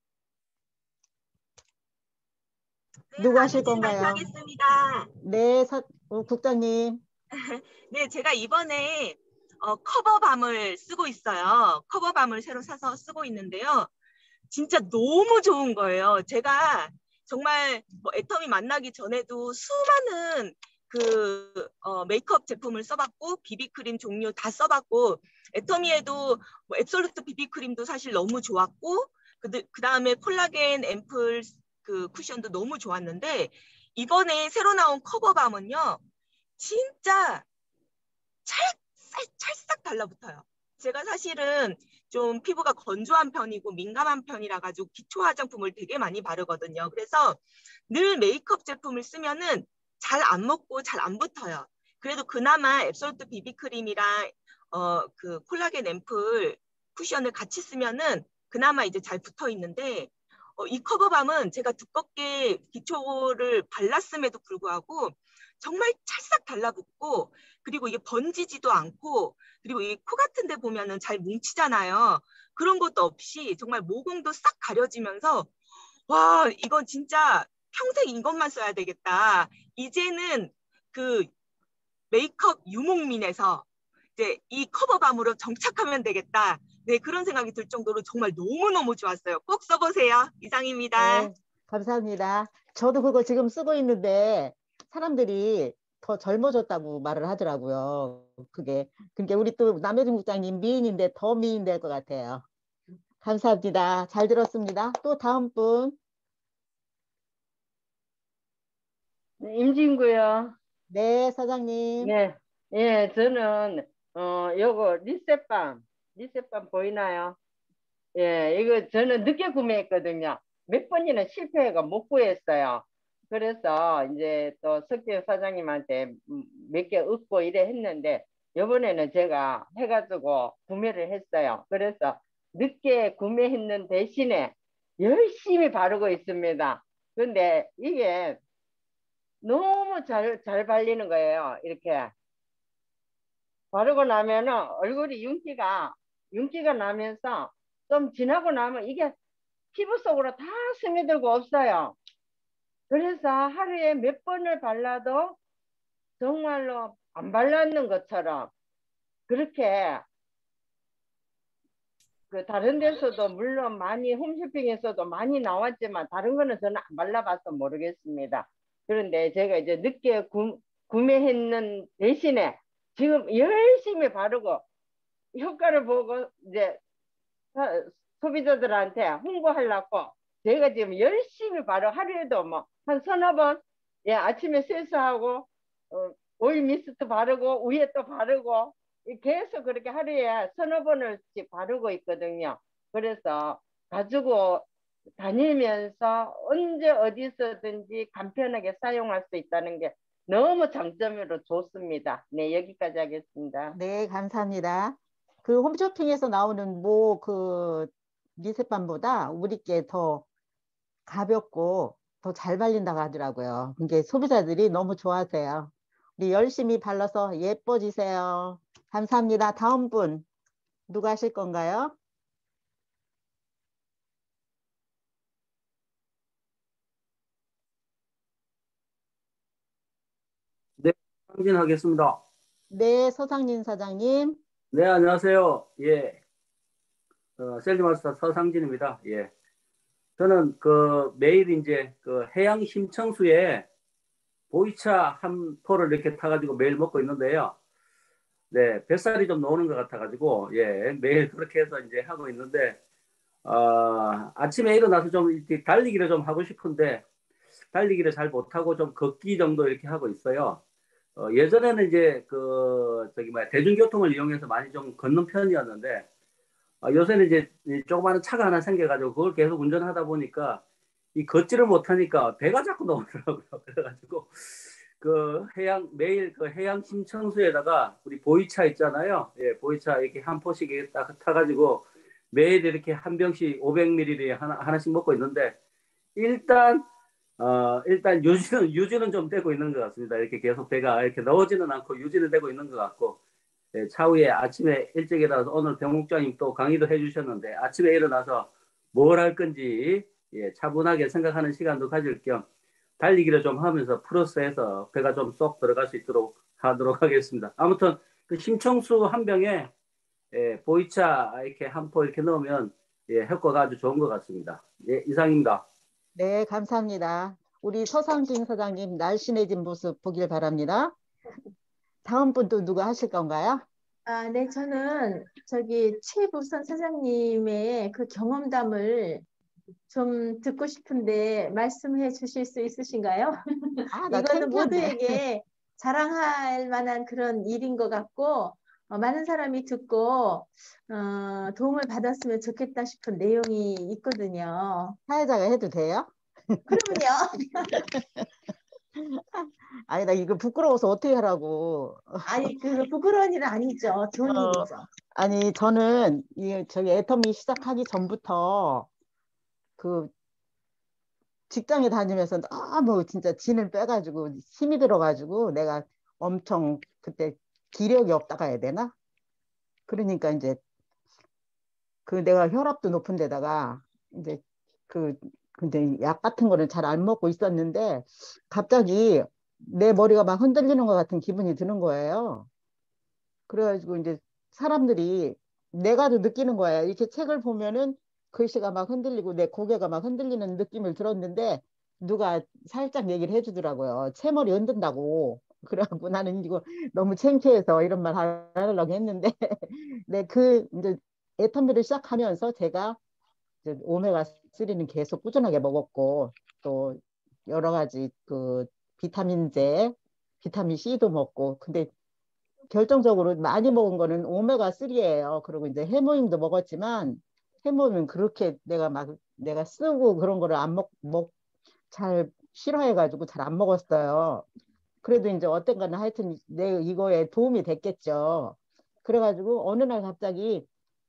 네, 누구 하실 하나씩 건가요? 발표하겠습니다. 네, 사, 어, 국장님. 네, 제가 이번에 어, 커버밤을 쓰고 있어요. 커버밤을 새로 사서 쓰고 있는데요. 진짜 너무 좋은 거예요. 제가 정말 뭐 애터미 만나기 전에도 수많은 그 어, 메이크업 제품을 써봤고 비비크림 종류 다 써봤고 애터미에도 뭐 앱솔루트 비비크림도 사실 너무 좋았고 그, 그 다음에 콜라겐 앰플 그 쿠션도 너무 좋았는데 이번에 새로 나온 커버밤은요. 진짜 찰싹, 찰싹 달라붙어요. 제가 사실은 좀 피부가 건조한 편이고 민감한 편이라 가지고 기초 화장품을 되게 많이 바르거든요. 그래서 늘 메이크업 제품을 쓰면은 잘 안 먹고 잘 안 붙어요. 그래도 그나마 앱솔루트 비비크림이랑 어, 그 콜라겐 앰플 쿠션을 같이 쓰면은 그나마 이제 잘 붙어 있는데 어, 이 커버밤은 제가 두껍게 기초를 발랐음에도 불구하고 정말 찰싹 달라붙고 그리고 이게 번지지도 않고 그리고 이 코 같은 데 보면은 잘 뭉치잖아요. 그런 것도 없이 정말 모공도 싹 가려지면서 와 이건 진짜 평생 이것만 써야 되겠다. 이제는 그 메이크업 유목민에서 이제 이 커버밤으로 정착하면 되겠다. 네 그런 생각이 들 정도로 정말 너무너무 좋았어요. 꼭 써보세요. 이상입니다. 네, 감사합니다. 저도 그거 지금 쓰고 있는데 사람들이 더 젊어졌다고 말을 하더라고요. 그게. 그러니까 우리 또 남효진 국장님 미인인데 더 미인 될 것 같아요. 감사합니다. 잘 들었습니다. 또 다음 분. 네, 임진구요. 네, 사장님. 네, 예, 저는 어 요거 리셋밤, 리셋밤 보이나요? 예, 이거 저는 늦게 구매했거든요. 몇 번이나 실패해가 못 구했어요. 그래서 이제 또 석재 사장님한테 몇 개 얻고 이래 했는데 이번에는 제가 해가지고 구매를 했어요. 그래서 늦게 구매했는 대신에 열심히 바르고 있습니다. 근데 이게 너무 잘, 잘 발리는 거예요. 이렇게 바르고 나면은 얼굴이 윤기가 윤기가 나면서 좀 지나고 나면 이게 피부 속으로 다 스며들고 없어요. 그래서 하루에 몇 번을 발라도 정말로 안 발랐는 것처럼 그렇게 그 다른 데서도 물론 많이 홈쇼핑에서도 많이 나왔지만 다른 거는 저는 안 발라봐서 모르겠습니다. 그런데 제가 이제 늦게 구, 구매했는 대신에 지금 열심히 바르고 효과를 보고 이제 소비자들한테 홍보하려고 제가 지금 열심히 바로 하루에도 뭐 한 서너 번 예, 아침에 세수하고 어, 오일 미스트 바르고 위에 또 바르고 계속 그렇게 하루에 서너 번을씩 바르고 있거든요. 그래서 가지고 다니면서 언제 어디서든지 간편하게 사용할 수 있다는 게 너무 장점으로 좋습니다. 네, 여기까지 하겠습니다. 네, 감사합니다. 그 홈쇼핑에서 나오는 뭐 그 리셋밤보다 우리께 더 가볍고 더 잘 발린다고 하더라고요. 이게 소비자들이 너무 좋아하세요. 우리 열심히 발라서 예뻐지세요. 감사합니다. 다음 분 누가 하실 건가요? 네, 상진하겠습니다. 네, 서상진 사장님. 네, 안녕하세요. 예, 어, 셀리마스터 서상진입니다. 예, 저는 그 매일 이제 그 해양 심청수에 보이차 한 포를 이렇게 타가지고 매일 먹고 있는데요. 네, 뱃살이 좀 나오는 것 같아가지고 예, 매일 그렇게 해서 이제 하고 있는데 어, 아침에 일어나서 좀 이렇게 달리기를 좀 하고 싶은데 달리기를 잘 못하고 좀 걷기 정도 이렇게 하고 있어요. 어, 예전에는 이제 그 저기 뭐야 대중교통을 이용해서 많이 좀 걷는 편이었는데 어, 요새는 이제 조그마한 차가 하나 생겨가지고 그걸 계속 운전하다 보니까 이 걷지를 못하니까 배가 자꾸 나오더라고요. 그래가지고 그 해양 매일 그 해양 심청수에다가 우리 보이차 있잖아요. 예, 보이차 이렇게 한 포씩 딱 타가지고 매일 이렇게 한 병씩 오백 밀리리터 하나, 하나씩 먹고 있는데 일단 어, 일단 유지는 유지는 좀 되고 있는 것 같습니다. 이렇게 계속 배가 이렇게 나오지는 않고 유지는 되고 있는 것 같고 예, 차후에 아침에 일찍 일어나서 오늘 병국장님 또 강의도 해주셨는데 아침에 일어나서 뭘 할 건지 예, 차분하게 생각하는 시간도 가질 겸 달리기를 좀 하면서 플러스해서 배가 좀 쏙 들어갈 수 있도록 하도록 하겠습니다. 아무튼 그 심청수 한 병에 예, 보이차 이렇게 한 포 이렇게 넣으면 예, 효과가 아주 좋은 것 같습니다. 예, 이상입니다. 네, 감사합니다. 우리 서상진 사장님 날씬해진 모습 보길 바랍니다. 다음 분 또 누가 하실 건가요? 아, 네, 저는 저기 최부선 사장님의 그 경험담을 좀 듣고 싶은데 말씀해 주실 수 있으신가요? 아, 나 이거는 창피한데. 모두에게 자랑할 만한 그런 일인 것 같고 어, 많은 사람이 듣고 어, 도움을 받았으면 좋겠다 싶은 내용이 있거든요. 사회자가 해도 돼요? 그러면요. 아니, 나 이거 부끄러워서 어떻게 하라고. 아니, 그 부끄러운 일은 아니죠. 좋은 어, 일이죠. 아니, 저는 이 저기 애터미 시작하기 전부터 그 직장에 다니면서 너무 진짜 진을 빼가지고 힘이 들어가지고 내가 엄청 그때 기력이 없다가 해야 되나? 그러니까 이제 그 내가 혈압도 높은 데다가 이제 그 근데 약 같은 거를 잘 안 먹고 있었는데 갑자기 내 머리가 막 흔들리는 것 같은 기분이 드는 거예요. 그래가지고 이제 사람들이 내가도 느끼는 거예요. 이렇게 책을 보면은 글씨가 막 흔들리고 내 고개가 막 흔들리는 느낌을 들었는데 누가 살짝 얘기를 해주더라고요. 채머리 흔든다고. 그래갖고 나는 이거 너무 창피해서 이런 말 안 하려고 했는데 네, 그 이제 애터미를 시작하면서 제가 이제 오메가삼는 계속 꾸준하게 먹었고 또 여러 가지 그 비타민제, 비타민 C도 먹고 근데 결정적으로 많이 먹은 거는 오메가삼이에요. 그리고 이제 해모임도 먹었지만 해모임은 그렇게 내가 막 내가 쓰고 그런 거를 안 먹, 먹, 잘 싫어해가지고 잘 안 먹었어요. 그래도 이제 어떤 하여튼 내 이거에 도움이 됐겠죠. 그래가지고 어느 날 갑자기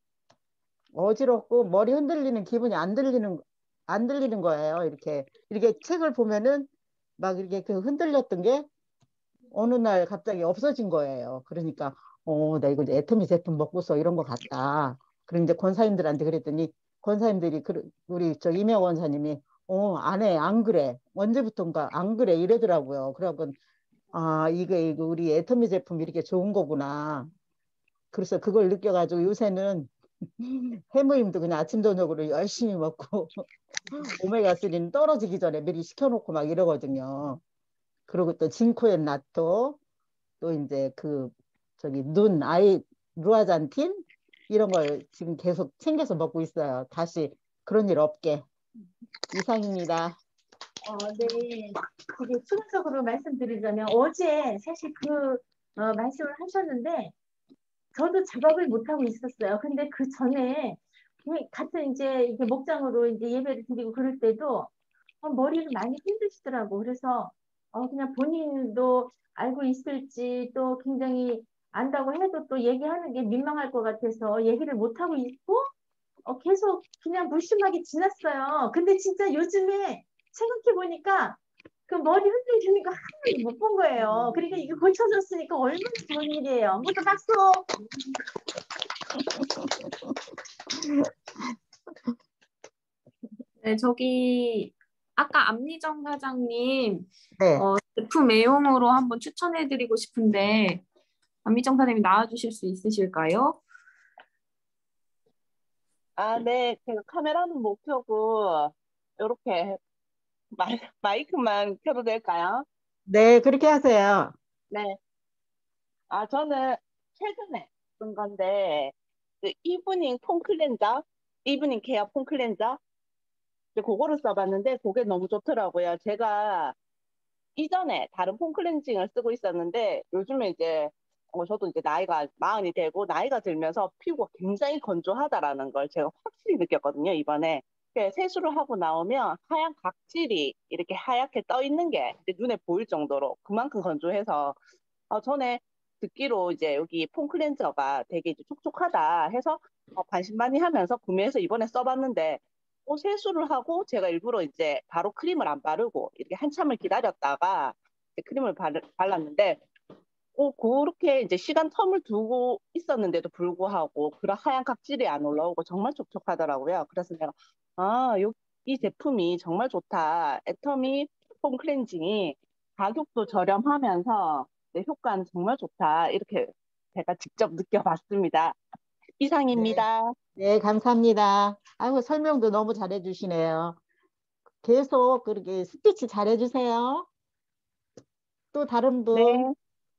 어지럽고 머리 흔들리는 기분이 안 들리는 안 들리는 거예요. 이렇게 이렇게 책을 보면은 막 이렇게 그 흔들렸던 게 어느 날 갑자기 없어진 거예요. 그러니까 어, 나 이거 애터미 제품 먹고서 이런 거 같다. 그리고 이제 권사님들한테 그랬더니 권사님들이 그, 우리 저 이명 원사님이 어, 안 해, 안 그래. 언제부턴가 안 그래 이러더라고요. 그러고 아, 이게 이거 우리 애터미 제품 이렇게 좋은 거구나. 그래서 그걸 느껴가지고 요새는 해무임도 그냥 아침 저녁으로 열심히 먹고 오메가삼은 떨어지기 전에 미리 시켜놓고 막 이러거든요. 그리고 또 진코엔 나토 또 이제 그 저기 눈 아이 루아잔틴 이런 걸 지금 계속 챙겨서 먹고 있어요. 다시 그런 일 없게. 이상입니다. 어, 네. 되게 추가적으로 말씀드리자면 어제 사실 그 어, 말씀을 하셨는데 저도 작업을 못 하고 있었어요. 근데 그 전에 같은 이제 이렇게 목장으로 이제 예배를 드리고 그럴 때도 어, 머리를 많이 힘드시더라고. 그래서 어, 그냥 본인도 알고 있을지 또 굉장히 안다고 해도 또 얘기하는 게 민망할 것 같아서 얘기를 못 하고 있고 어, 계속 그냥 무심하게 지났어요. 근데 진짜 요즘에 생각해 보니까 그 머리 흔들리는 거 한 번도 못 본 거예요. 그러니까 이게 고쳐졌으니까 얼마나 좋은 일이에요. 모두 박수. 네, 저기 아까 안미정 사장님 네. 어, 제품 애용으로 한번 추천해드리고 싶은데 안미정 사장님 나와주실 수 있으실까요? 아, 네. 제가 카메라는 못 켜고 이렇게 마이, 마이크만 켜도 될까요? 네, 그렇게 하세요. 네. 아, 저는 최근에 쓴 건데 그 이브닝 폼 클렌저, 이브닝 케어 폼 클렌저 이제 그거를 써봤는데 그게 너무 좋더라고요. 제가 이전에 다른 폼 클렌징을 쓰고 있었는데 요즘에 이제 어, 저도 이제 나이가 마흔이 되고 나이가 들면서 피부가 굉장히 건조하다라는 걸 제가 확실히 느꼈거든요, 이번에. 이렇게 세수를 하고 나오면 하얀 각질이 이렇게 하얗게 떠 있는 게 이제 눈에 보일 정도로 그만큼 건조해서 어, 전에 듣기로 이제 여기 폼 클렌저가 되게 이제 촉촉하다 해서 어, 반신반의하면서 구매해서 이번에 써봤는데 어, 세수를 하고 제가 일부러 이제 바로 크림을 안 바르고 이렇게 한참을 기다렸다가 이제 크림을 발, 발랐는데 어, 그렇게 이제 시간 텀을 두고 있었는데도 불구하고 그런 하얀 각질이 안 올라오고 정말 촉촉하더라고요. 그래서 내가 아, 요, 이 제품이 정말 좋다. 애터미 폼 클렌징이 가격도 저렴하면서 내 효과는 정말 좋다. 이렇게 제가 직접 느껴봤습니다. 네, 이상입니다. 네, 감사합니다. 아이고, 설명도 너무 잘해주시네요. 계속 그렇게 스피치 잘해주세요. 또 다른 분. 네.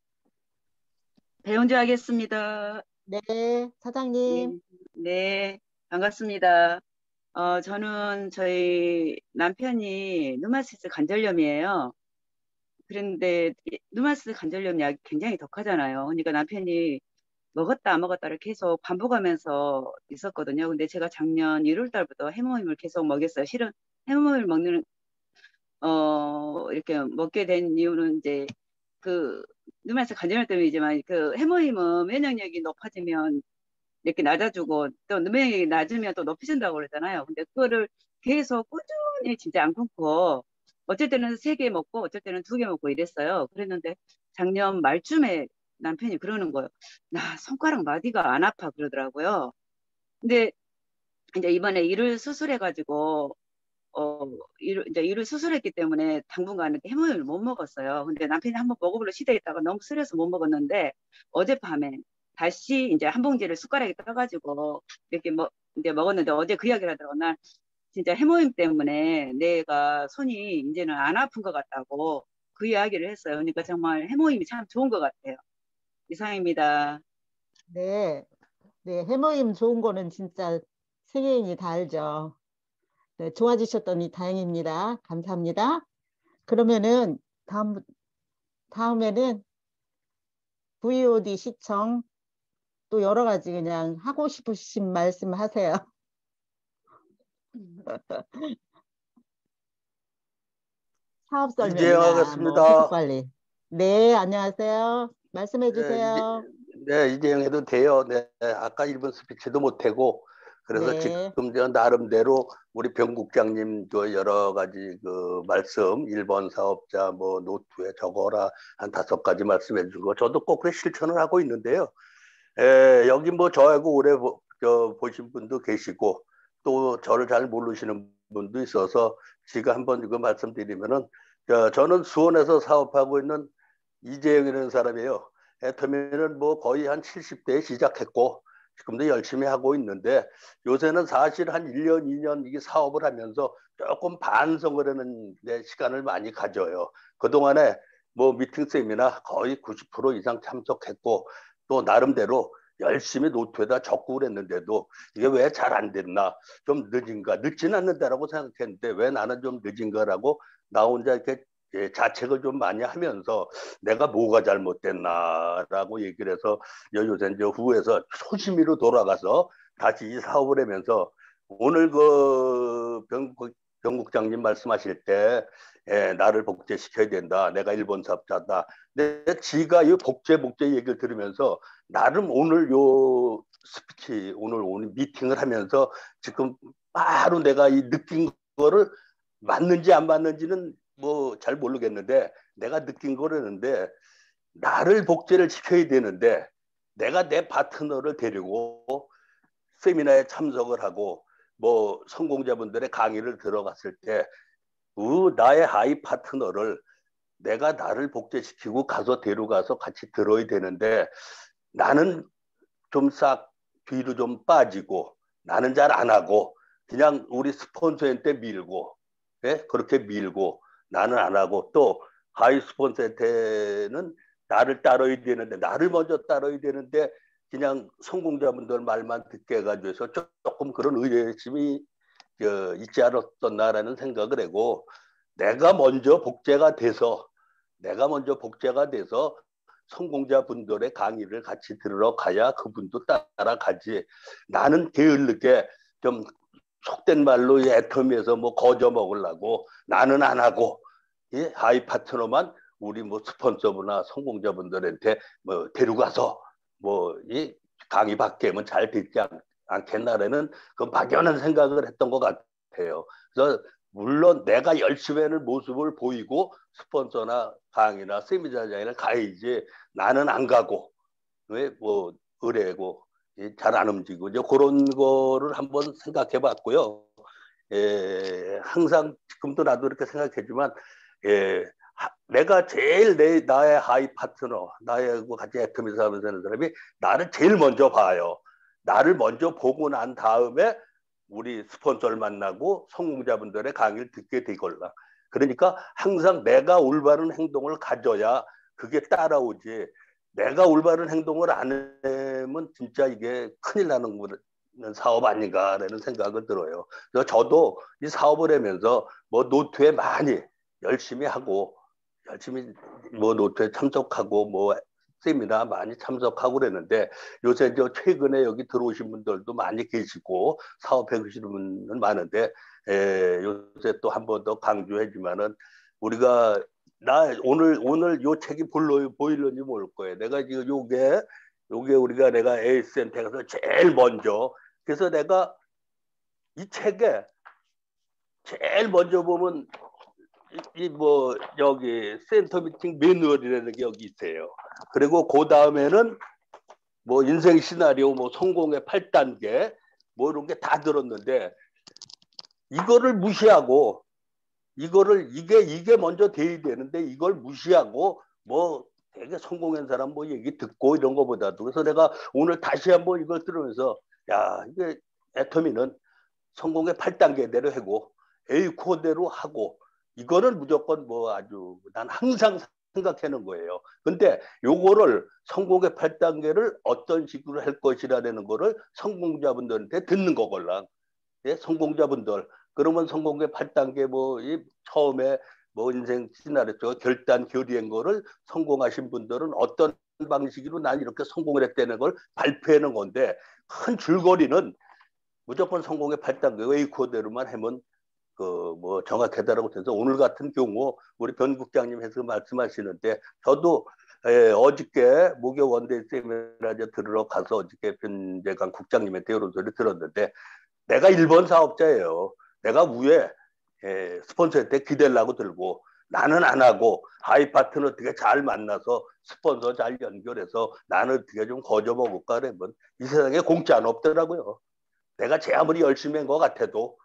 배운주 하겠습니다. 네, 사장님. 네, 네, 반갑습니다. 어, 저는 저희 남편이 류마티스 관절염이에요. 그런데 류마티스 관절염 약이 굉장히 독하잖아요. 그러니까 남편이 먹었다 안 먹었다를 계속 반복하면서 있었거든요. 근데 제가 작년 일월 달부터 해모임을 계속 먹였어요. 실은 해모임을 먹는 어 이렇게 먹게 된 이유는 이제 그 류마티스 관절염 때문이지만 그 해모임은 면역력이 높아지면 이렇게 낮아주고 또 면역력이 낮으면 또 높여준다고 그러잖아요. 근데 그거를 계속 꾸준히 진짜 안 끊고 어쩔 때는 세 개 먹고 어쩔 때는 두 개 먹고 이랬어요. 그랬는데 작년 말쯤에 남편이 그러는 거예요. 나 손가락 마디가 안 아파 그러더라고요. 근데 이제 이번에 이를 수술해가지고 어 이를 이제 이를 수술했기 때문에 당분간 해모임을 못 먹었어요. 근데 남편이 한번 먹어보려 시도했다가 너무 쓰려서 못 먹었는데 어젯밤에 다시 이제 한 봉지를 숟가락에 떠가지고 이렇게 뭐 이제 먹었는데 어제 그 이야기를 하더라고. 난 진짜 해모임 때문에 내가 손이 이제는 안 아픈 것 같다고 그 이야기를 했어요. 그러니까 정말 해모임이 참 좋은 것 같아요. 이상입니다. 네, 네, 해모임 좋은 거는 진짜 세계인이 다 알죠. 네, 좋아지셨더니 다행입니다. 감사합니다. 그러면은 다음, 다음에는 브이오디 시청 또 여러 가지 그냥 하고 싶으신 말씀 하세요. 사업 설명이나 이재영 뭐 하겠습니다. 회사 관리. 네, 안녕하세요. 말씀해 네, 이제, 주세요. 네, 이재영 해도 돼요. 네, 아까 일 분 스피치도 못하고 그래서 네, 지금 저 나름대로 우리 병 국장님 그 여러 가지 그 말씀 일 번 사업자 뭐 노트에 적어라 한 다섯 가지 말씀해 준 거 저도 꼭 그래 실천을 하고 있는데요. 에, 여기 뭐 저하고 오래 보, 저, 보신 분도 계시고 또 저를 잘 모르시는 분도 있어서 제가 한번 이거 말씀드리면은 저, 저는 수원에서 사업하고 있는 이재영이라는 사람이에요. 애터미는 뭐 거의 한 칠십 대에 시작했고 지금도 열심히 하고 있는데 요새는 사실 한 일 년, 이 년 이게 사업을 하면서 조금 반성을 하는 데 시간을 많이 가져요. 그동안에 뭐 미팅 세미나 거의 구십 퍼센트 이상 참석했고 또 나름대로 열심히 노트에다 적고 그랬는데도 이게 왜 잘 안 됐나 좀 늦은가 늦지는 않는다라고 생각했는데 왜 나는 좀 늦은가라고 나 혼자 이렇게 자책을 좀 많이 하면서 내가 뭐가 잘못됐나라고 얘기를 해서 요새 이제 후에서 소심히로 돌아가서 다시 이 사업을 하면서 오늘 그 병, 병국장님 말씀하실 때 예, 나를 복제시켜야 된다. 내가 일본 사업자다. 근데 지가 이 복제 복제 얘기를 들으면서 나름 오늘 요 스피치 오늘 오늘 미팅을 하면서 지금 바로 내가 이 느낀 거를 맞는지 안 맞는지는 뭐 잘 모르겠는데 내가 느낀 거라는데 나를 복제를 시켜야 되는데 내가 내 파트너를 데리고 세미나에 참석을 하고 뭐 성공자분들의 강의를 들어갔을 때 그 나의 하이 파트너를 내가 나를 복제시키고 가서 데려가서 같이 들어야 되는데 나는 좀 싹 뒤로 좀 빠지고 나는 잘 안 하고 그냥 우리 스폰서한테 밀고 예? 그렇게 밀고 나는 안 하고 또 하이 스폰서한테는 나를 따라야 되는데 나를 먼저 따라야 되는데 그냥 성공자분들 말만 듣게 해가지고 조금 그런 의뢰심이 어, 있지 않았었나라는 생각을 하고 내가 먼저 복제가 돼서 내가 먼저 복제가 돼서 성공자분들의 강의를 같이 들으러 가야 그분도 따라가지 나는 게을르게 좀 속된 말로 애터미에서 뭐 거저 먹으려고 나는 안 하고 예? 하이 파트너만 우리 뭐 스폰서나 성공자분들한테 뭐 데려가서 뭐 이 강의 받게 하면 잘 되지 않, 않겠나라는 그 막연한 생각을 했던 것 같아요. 그래서 물론 내가 열심히 하는 모습을 보이고 스폰서나 강의나 세미나장에는 가야지 나는 안 가고 왜 뭐 의뢰고 잘 안 움직이고 이제 그런 거를 한번 생각해 봤고요. 예, 항상 지금도 나도 이렇게 생각했지만 예, 하, 내가 제일 내 나의 하이 파트너, 나의 같이 애터미 사업을 하는 사람이 나를 제일 먼저 봐요. 나를 먼저 보고 난 다음에 우리 스폰서를 만나고 성공자분들의 강의를 듣게 되걸라. 그러니까 항상 내가 올바른 행동을 가져야 그게 따라오지. 내가 올바른 행동을 안 하면 진짜 이게 큰일 나는 사업 아닌가라는 생각을 들어요. 그래서 저도 이 사업을 하면서 뭐 노트에 많이 열심히 하고 열심히 뭐 노트에 참석하고 뭐 세미나 많이 참석하고 그랬는데 요새 저 최근에 여기 들어오신 분들도 많이 계시고 사업해 계시는 분은 많은데 에, 요새 또 한 번 더 강조하지만은 우리가 나 오늘 오늘 요 책이 볼로 보일런지 모를 거예요. 내가 지금 요게 요게 우리가 내가 에이스센터에서 제일 먼저 그래서 내가 이 책에 제일 먼저 보면 이 뭐 여기 센터 미팅 매뉴얼이라는 게 여기 있어요. 그리고 그 다음에는 뭐 인생 시나리오, 뭐 성공의 팔 단계, 뭐 이런 게 다 들었는데 이거를 무시하고 이거를 이게 이게 먼저 돼야 되는데 이걸 무시하고 뭐 되게 성공한 사람 뭐 얘기 듣고 이런 거보다도 그래서 내가 오늘 다시 한번 이걸 들으면서 야 이게 애터미는 성공의 팔 단계대로 하고 A 코드대로 하고 이거는 무조건 뭐 아주 난 항상 생각하는 거예요. 근데 요거를 성공의 팔 단계를 어떤 식으로 할 것이라는 거를 성공자분들한테 듣는 거걸랑. 예, 성공자분들. 그러면 성공의 팔 단계 뭐 이 처음에 뭐 인생 시나리오 결단 결의한 거를 성공하신 분들은 어떤 방식으로 난 이렇게 성공을 했다는 걸 발표하는 건데 큰 줄거리는 무조건 성공의 팔 단계 A 코드로만 하면 그 뭐 정확하다라고 해서 오늘 같은 경우 우리 변 국장님께서 말씀하시는데 저도 에, 어저께 목요 원데이 세미나 들으러 가서 어저께 변재강 국장님의 대우론 소리 들었는데 내가 일 번 사업자예요. 내가 위에 에, 스폰서한테 기대려고 들고 나는 안 하고 하이 파트너 어떻게 잘 만나서 스폰서 잘 연결해서 나는 어떻게 좀 거저 먹을까 그러면 이 세상에 공짜는 없더라고요. 내가 제 아무리 열심히 한 것 같아도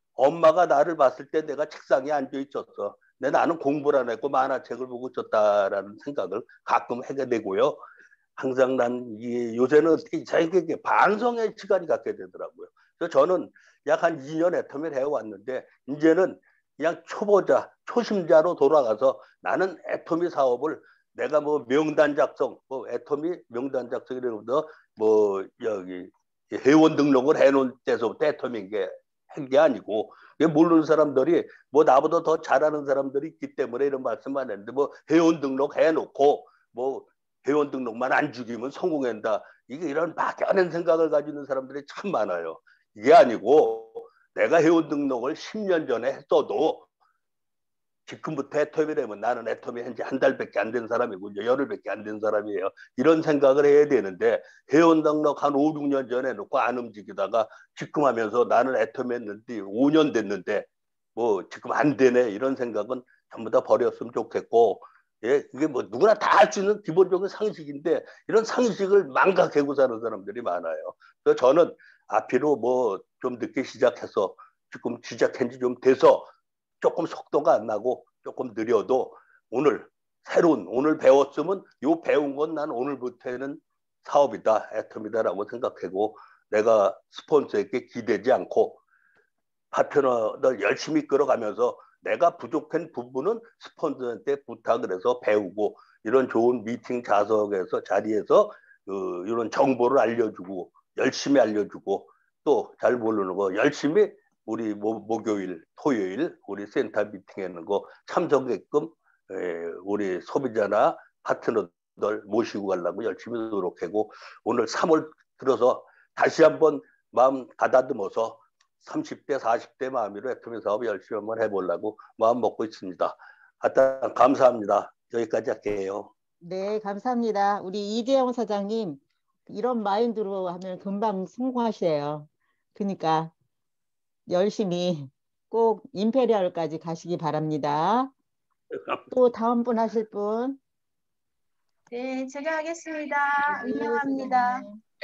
엄마가 나를 봤을 때 내가 책상에 앉아 있었어. 근데 나는 공부를 안 했고 만화책을 보고 있었다라는 생각을 가끔 하게 되고요. 항상 난 이 요새는 어떻게 이상하게 반성의 시간이 갖게 되더라고요. 그래서 저는 약 한 이 년 애터미를 해왔는데 이제는 그냥 초보자, 초심자로 돌아가서 나는 애터미 사업을 내가 뭐 명단 작성, 뭐 애터미 명단 작성이라고도 뭐 여기 회원 등록을 해놓은 때서부터 애터미인 게 한 게 아니고 모르는 사람들이 뭐 나보다 더 잘하는 사람들이 있기 때문에 이런 말씀만 했는데 뭐 회원 등록 해놓고 뭐 회원 등록만 안 죽이면 성공한다. 이게 이런 막연한 생각을 가지고 있는 사람들이 참 많아요. 이게 아니고 내가 회원 등록을 십 년 전에 했어도 지금부터 애터미라면 나는 애터미 현재 한 달밖에 안 된 사람이고 이제 열흘밖에 안 된 사람이에요. 이런 생각을 해야 되는데 회원 등록 한 오, 육 년 전에 놓고 안 움직이다가 지금 하면서 나는 애터미 했는데 오 년 됐는데 뭐 지금 안 되네 이런 생각은 전부 다 버렸으면 좋겠고 예, 이게 뭐 누구나 다 할 수 있는 기본적인 상식인데 이런 상식을 망각하고 사는 사람들이 많아요. 그래서 저는 앞으로 뭐 좀 늦게 시작해서 지금 시작한 지 좀 돼서 조금 속도가 안 나고 조금 느려도 오늘 새로운 오늘 배웠으면 요 배운 건 난 오늘부터는 사업이다 애터미다라고 생각하고 내가 스폰서에게 기대지 않고 파트너들 열심히 끌어가면서 내가 부족한 부분은 스폰서한테 부탁을 해서 배우고 이런 좋은 미팅 좌석에서 자리에서 그 이런 정보를 알려주고 열심히 알려주고 또 잘 모르는 거 열심히 우리 모, 목요일, 토요일 우리 센터 미팅하는 거 참석게끔 에, 우리 소비자나 파트너들 모시고 가려고 열심히 노력하고 오늘 삼월 들어서 다시 한번 마음 가다듬어서 삼십 대, 사십 대 마음으로 애터미 사업 열심히 한번 해보려고 마음 먹고 있습니다. 하여튼 감사합니다. 여기까지 할게요. 네, 감사합니다. 우리 이재영 사장님, 이런 마인드로 하면 금방 성공하시래요. 그러니까 열심히 꼭 임페리얼까지 가시기 바랍니다. 또 다음 분 하실 분. 네, 제가 하겠습니다. 네, 임명합니다.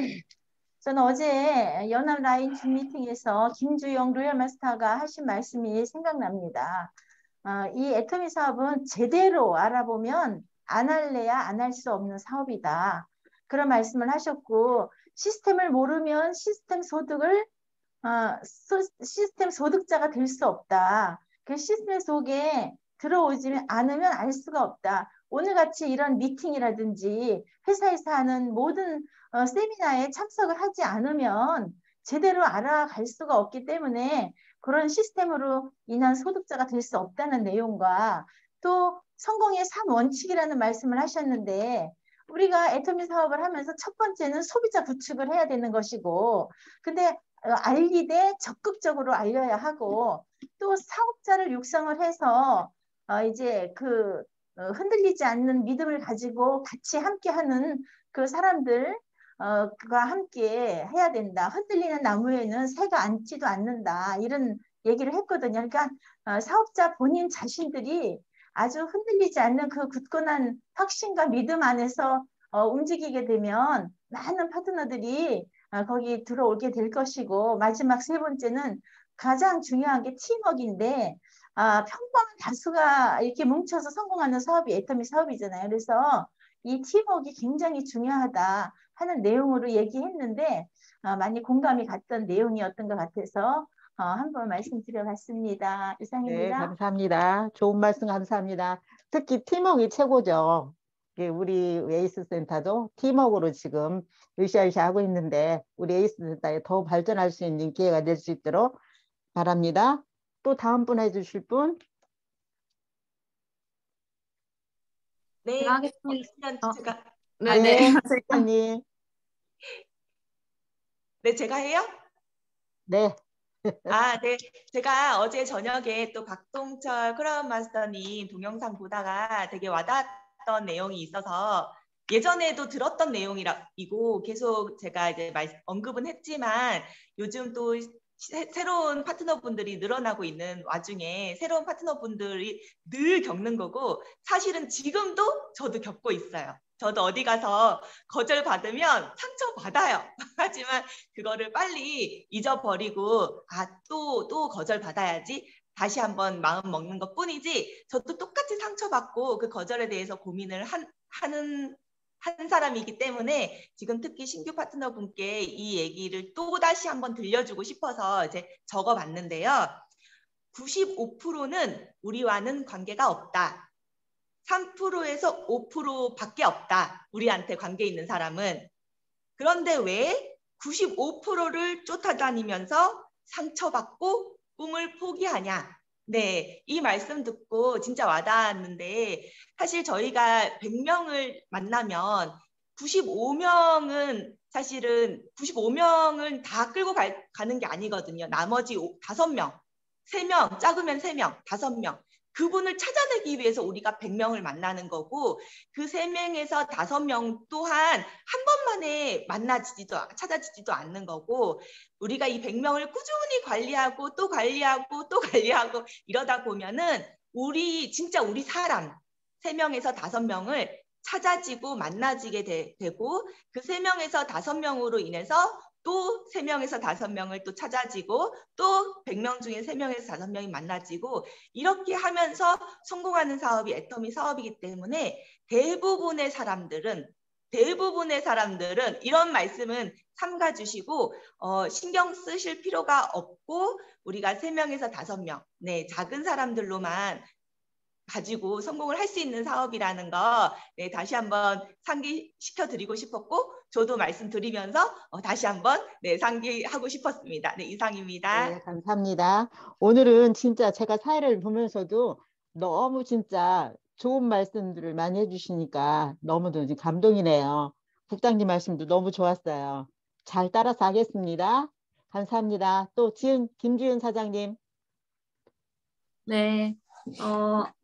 저는 어제 연합 라인 줌 미팅에서 김주영 로열 마스터가 하신 말씀이 생각납니다. 어, 이 애터미 사업은 제대로 알아보면 안 할래야 안 할 수 없는 사업이다. 그런 말씀을 하셨고, 시스템을 모르면 시스템 소득을 어, 소, 시스템 소득자가 될 수 없다. 그 시스템 속에 들어오지 않으면 알 수가 없다. 오늘같이 이런 미팅이라든지 회사에서 하는 모든 어, 세미나에 참석을 하지 않으면 제대로 알아갈 수가 없기 때문에 그런 시스템으로 인한 소득자가 될 수 없다는 내용과 또 성공의 삼 원칙이라는 말씀을 하셨는데 우리가 애터미 사업을 하면서 첫 번째는 소비자 구축을 해야 되는 것이고 근데 어, 알리되 적극적으로 알려야 하고 또 사업자를 육성을 해서 어, 이제 그 어, 흔들리지 않는 믿음을 가지고 같이 함께하는 그 사람들 어, 가 함께 해야 된다. 흔들리는 나무에는 새가 앉지도 않는다. 이런 얘기를 했거든요. 그러니까 어, 사업자 본인 자신들이 아주 흔들리지 않는 그 굳건한 확신과 믿음 안에서 어, 움직이게 되면 많은 파트너들이 어, 거기 들어오게 될 것이고 마지막 세 번째는 가장 중요한 게 팀워크인데 아, 평범한 다수가 이렇게 뭉쳐서 성공하는 사업이 애터미 사업이잖아요. 그래서 이 팀워크가 굉장히 중요하다 하는 내용으로 얘기했는데 어, 많이 공감이 갔던 내용이었던 것 같아서 어, 한번 말씀드려봤습니다. 네, 이상입니다. 감사합니다. 좋은 말씀 감사합니다. 특히 팀워크가 최고죠. 우리 에이스 센터도 팀워크로 지금 으쌰으쌰 하고 있는데 우리 에이스 센터에 더 발전할 수 있는 기회가 될 수 있도록 바랍니다. 또 다음 분 해주실 분. 네, 제가 하겠습니다. 있으면 어. 제가 네, 아, 네. 네. 사장님. 네, 제가 해요? 네. 아, 네. 제가 어제 저녁에 또 박동철 크라운 마스터님 동영상 보다가 되게 와닿았던 내용이 있어서 예전에도 들었던 내용이고 계속 제가 이제 말, 언급은 했지만 요즘 또 새, 새로운 파트너분들이 늘어나고 있는 와중에 새로운 파트너분들이 늘 겪는 거고 사실은 지금도 저도 겪고 있어요. 저도 어디 가서 거절받으면 상처받아요. 하지만 그거를 빨리 잊어버리고 아, 또, 또 거절받아야지 다시 한번 마음 먹는 것 뿐이지 저도 똑같이 상처받고 그 거절에 대해서 고민을 한, 하는 한 사람이기 때문에 지금 특히 신규 파트너분께 이 얘기를 또 다시 한번 들려주고 싶어서 이제 적어봤는데요. 구십오 퍼센트는 우리와는 관계가 없다. 삼 퍼센트에서 오 퍼센트밖에 없다. 우리한테 관계 있는 사람은. 그런데 왜 구십오 퍼센트를 쫓아다니면서 상처받고 꿈을 포기하냐. 네, 이 말씀 듣고 진짜 와닿았는데 사실 저희가 백 명을 만나면 구십오 명은 사실은 구십오 명은 다 끌고 갈, 가는 게 아니거든요. 나머지 다섯 명, 세 명, 작으면 세 명, 다섯 명. 그분을 찾아내기 위해서 우리가 백 명을 만나는 거고 그 세 명에서 다섯 명 또한 한 번만에 만나지도 찾아지지도 않는 거고 우리가 이 백 명을 꾸준히 관리하고 또 관리하고 또 관리하고 이러다 보면은 우리 진짜 우리 사람 세 명에서 다섯 명을 찾아지고 만나지게 되, 되고 그 세 명에서 다섯 명으로 인해서 또 세 명에서 다섯 명을 또 찾아지고 또 백 명 중에 세 명에서 다섯 명이 만나지고 이렇게 하면서 성공하는 사업이 애터미 사업이기 때문에 대부분의 사람들은 대부분의 사람들은 이런 말씀은 삼가주시고 어, 신경 쓰실 필요가 없고 우리가 세 명에서 다섯 명 네, 작은 사람들로만 가지고 성공을 할 수 있는 사업이라는 거 네, 다시 한번 상기시켜 드리고 싶었고 저도 말씀드리면서 어, 다시 한번 네, 상기하고 싶었습니다. 네, 이상입니다. 네, 감사합니다. 오늘은 진짜 제가 사회를 보면서도 너무 진짜 좋은 말씀들을 많이 해주시니까 너무도 감동이네요. 국장님 말씀도 너무 좋았어요. 잘 따라서 하겠습니다. 감사합니다. 또 지은, 김지은 사장님. 네, 어,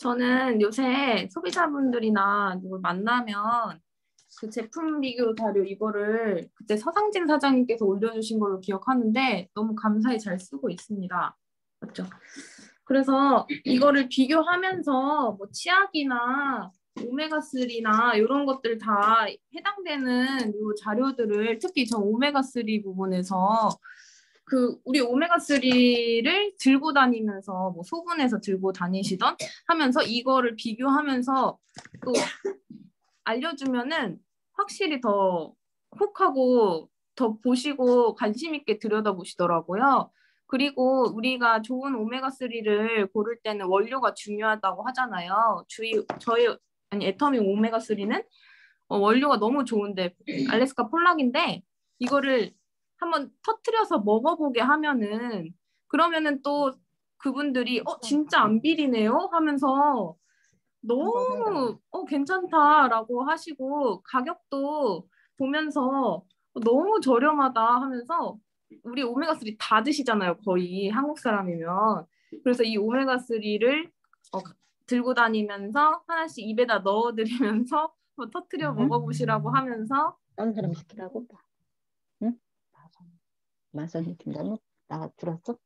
저는 요새 소비자분들이나 누굴 만나면 그 제품 비교 자료 이거를 그때 서상진 사장님께서 올려주신 걸로 기억하는데 너무 감사히 잘 쓰고 있습니다. 맞죠? 그래서 이거를 비교하면서 뭐 치약이나 오메가삼이나 이런 것들 다 해당되는 요 자료들을 특히 저 오메가삼 부분에서 그 우리 오메가삼을 들고 다니면서 뭐 소분해서 들고 다니시던 하면서 이거를 비교하면서 또 알려주면은 확실히 더 혹하고 더 보시고 관심 있게 들여다보시더라고요. 그리고 우리가 좋은 오메가삼을 고를 때는 원료가 중요하다고 하잖아요. 주의 저희 아니 애터미 오메가삼은 어, 원료가 너무 좋은데 알래스카 폴락인데 이거를 한번 터트려서 먹어보게 하면은 그러면은 또 그분들이 어 진짜 안 비리네요 하면서 너무 어 괜찮다라고 하시고 가격도 보면서 너무 저렴하다 하면서 우리 오메가삼 다 드시잖아요 거의 한국 사람이면. 그래서 이 오메가삼을 어, 들고 다니면서 하나씩 입에다 넣어드리면서 뭐 터트려 먹어보시라고 하면서 다른 사람 시키라고? 응? 마선이 팀장님 나 들었어?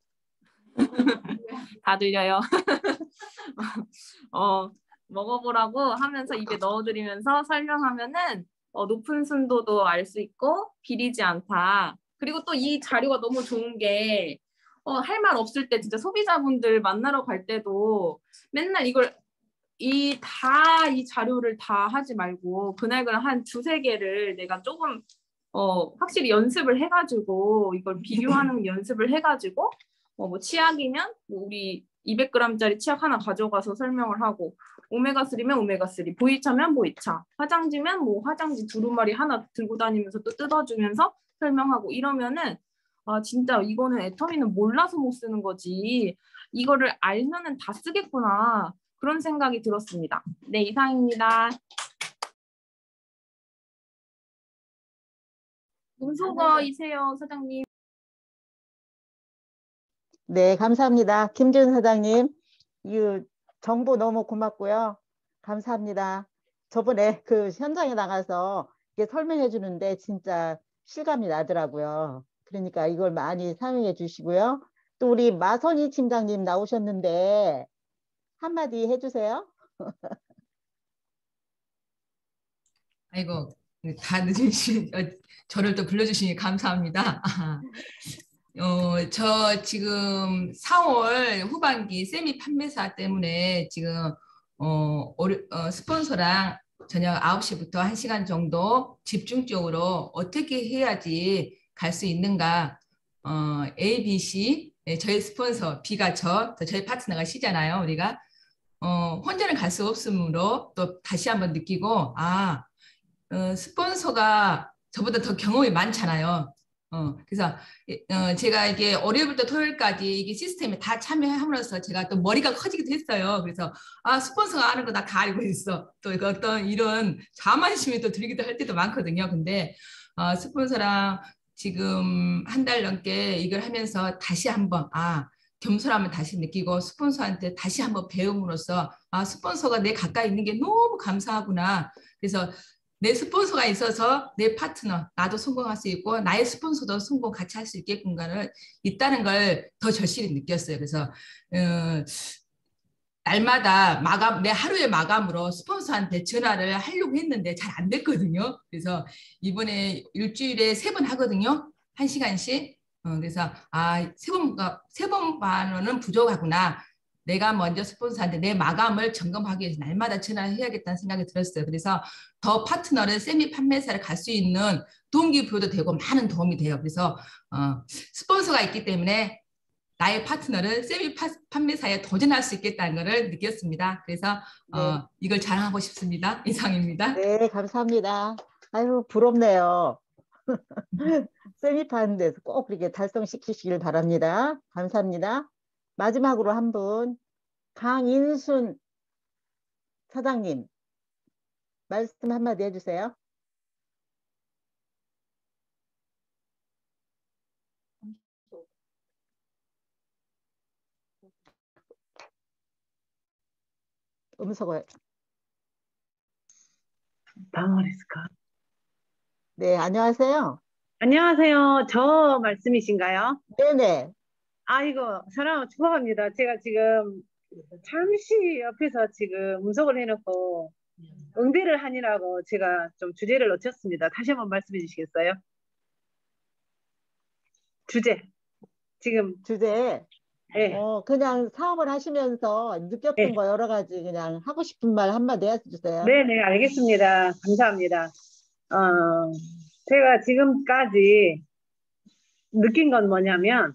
다 들려요. 어, 먹어보라고 하면서 입에 넣어드리면서 설명하면은 어, 높은 순도도 알 수 있고 비리지 않다. 그리고 또 이 자료가 너무 좋은 게 어, 할 말 없을 때 진짜 소비자분들 만나러 갈 때도 맨날 이걸 이 다 이 자료를 다 하지 말고 그날 그날 한 두세 개를 내가 조금 어, 확실히 연습을 해가지고 이걸 비교하는 연습을 해가지고 어, 뭐 치약이면 뭐 우리 이백 그램짜리 치약 하나 가져가서 설명을 하고 오메가삼이면 오메가삼, 보이차면 보이차, 화장지면 뭐 화장지 두루마리 하나 들고 다니면서 또 뜯어주면서 설명하고 이러면은 아 진짜 이거는 애터미는 몰라서 못 쓰는 거지 이거를 알면은 다 쓰겠구나 그런 생각이 들었습니다. 네 이상입니다. 문소거이세요 사장님. 네, 감사합니다. 김준 사장님, 이 정보 너무 고맙고요. 감사합니다. 저번에 그 현장에 나가서 이게 설명해 주는데 진짜 실감이 나더라고요. 그러니까 이걸 많이 사용해 주시고요. 또 우리 마선희 팀장님 나오셨는데 한마디 해주세요. 아이고 다 늦은 시 어, 저를 또 불러주시니 감사합니다. 어, 저 지금 사월 후반기 세미 판매사 때문에 지금 어, 어려- 어, 스폰서랑 저녁 아홉 시부터 한 시간 정도 집중적으로 어떻게 해야지 갈 수 있는가 어, A, B, C 네, 저희 스폰서 B가 저, 또 저희 파트너가 C잖아요. 우리가 어, 혼자는 갈 수 없으므로 또 다시 한번 느끼고 아 어, 스폰서가 저보다 더 경험이 많잖아요. 어, 그래서 어, 제가 이게 월요일부터 토요일까지 이게 시스템에 다 참여함으로써 제가 또 머리가 커지기도 했어요. 그래서 아 스폰서가 아는 거 나 다 알고 있어. 또 이거 어떤 이런 자만심이 또 들기도 할 때도 많거든요. 근데 어, 스폰서랑 지금 한 달 넘게 이걸 하면서 다시 한번 아 겸손함을 다시 느끼고 스폰서한테 다시 한번 배움으로써 아 스폰서가 내 가까이 있는 게 너무 감사하구나. 그래서 내 스폰서가 있어서 내 파트너 나도 성공할 수 있고 나의 스폰서도 성공 같이 할 수 있게끔가를 있다는 걸 더 절실히 느꼈어요. 그래서 어, 날마다 마감 내 하루의 마감으로 스폰서한테 전화를 하려고 했는데 잘 안 됐거든요. 그래서 이번에 일주일에 세 번 하거든요. 한 시간씩. 어, 그래서 아세 번가 세 번 반은 부족하구나. 내가 먼저 스폰서한테 내 마감을 점검하기 위해서 날마다 전화를 해야겠다는 생각이 들었어요. 그래서 더 파트너를 세미 판매사를 갈 수 있는 동기부여도 되고 많은 도움이 돼요. 그래서 어, 스폰서가 있기 때문에 나의 파트너를 세미 파, 판매사에 도전할 수 있겠다는 것을 느꼈습니다. 그래서 네. 어, 이걸 자랑하고 싶습니다. 이상입니다. 네, 감사합니다. 아유, 부럽네요. 세미파는 데서 꼭 그렇게 달성시키시길 바랍니다. 감사합니다. 마지막으로 한 분, 강인순 사장님, 말씀 한마디 해주세요. 음성을. 방어리스까? 네, 안녕하세요. 안녕하세요. 저 말씀이신가요? 네네. 아이고, 사랑 축하합니다. 제가 지금 잠시 옆에서 지금 음성을 해놓고 응대를 하느라고 제가 좀 주제를 놓쳤습니다. 다시 한번 말씀해 주시겠어요? 주제. 지금. 주제. 네. 어, 그냥 사업을 하시면서 느꼈던 네. 거 여러 가지 그냥 하고 싶은 말 한마디 해주세요. 네네, 알겠습니다. 감사합니다. 어, 제가 지금까지 느낀 건 뭐냐면,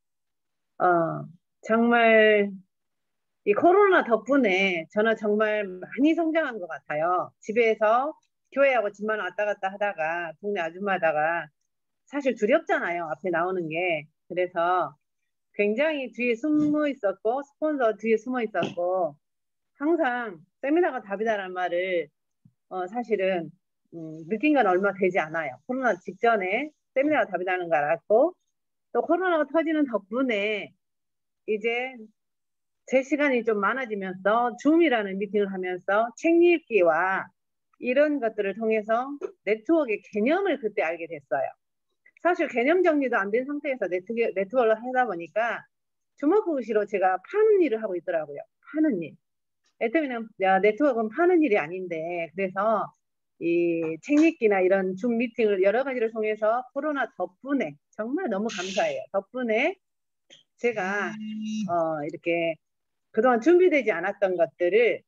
어, 정말 이 코로나 덕분에 저는 정말 많이 성장한 것 같아요. 집에서 교회하고 집만 왔다 갔다 하다가 동네 아줌마다가 사실 두렵잖아요. 앞에 나오는 게. 그래서 굉장히 뒤에 숨어 있었고 스폰서 뒤에 숨어 있었고 항상 세미나가 답이다라는 말을 어, 사실은 음, 느낀 건 얼마 되지 않아요. 코로나 직전에 세미나가 답이다는 걸 알았고 또 코로나가 터지는 덕분에 이제 제 시간이 좀 많아지면서 줌이라는 미팅을 하면서 책 읽기와 이런 것들을 통해서 네트워크의 개념을 그때 알게 됐어요. 사실 개념 정리도 안 된 상태에서 네트워크, 네트워크를 하다 보니까 주먹구시로 제가 파는 일을 하고 있더라고요. 파는 일. 애터미는 네트워크는 파는 일이 아닌데 그래서 이 책 읽기나 이런 줌 미팅을 여러 가지를 통해서 코로나 덕분에 정말 너무 감사해요. 덕분에 제가 어, 이렇게 그동안 준비되지 않았던 것들을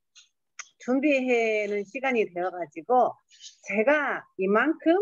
준비해는 시간이 되어가지고 제가 이만큼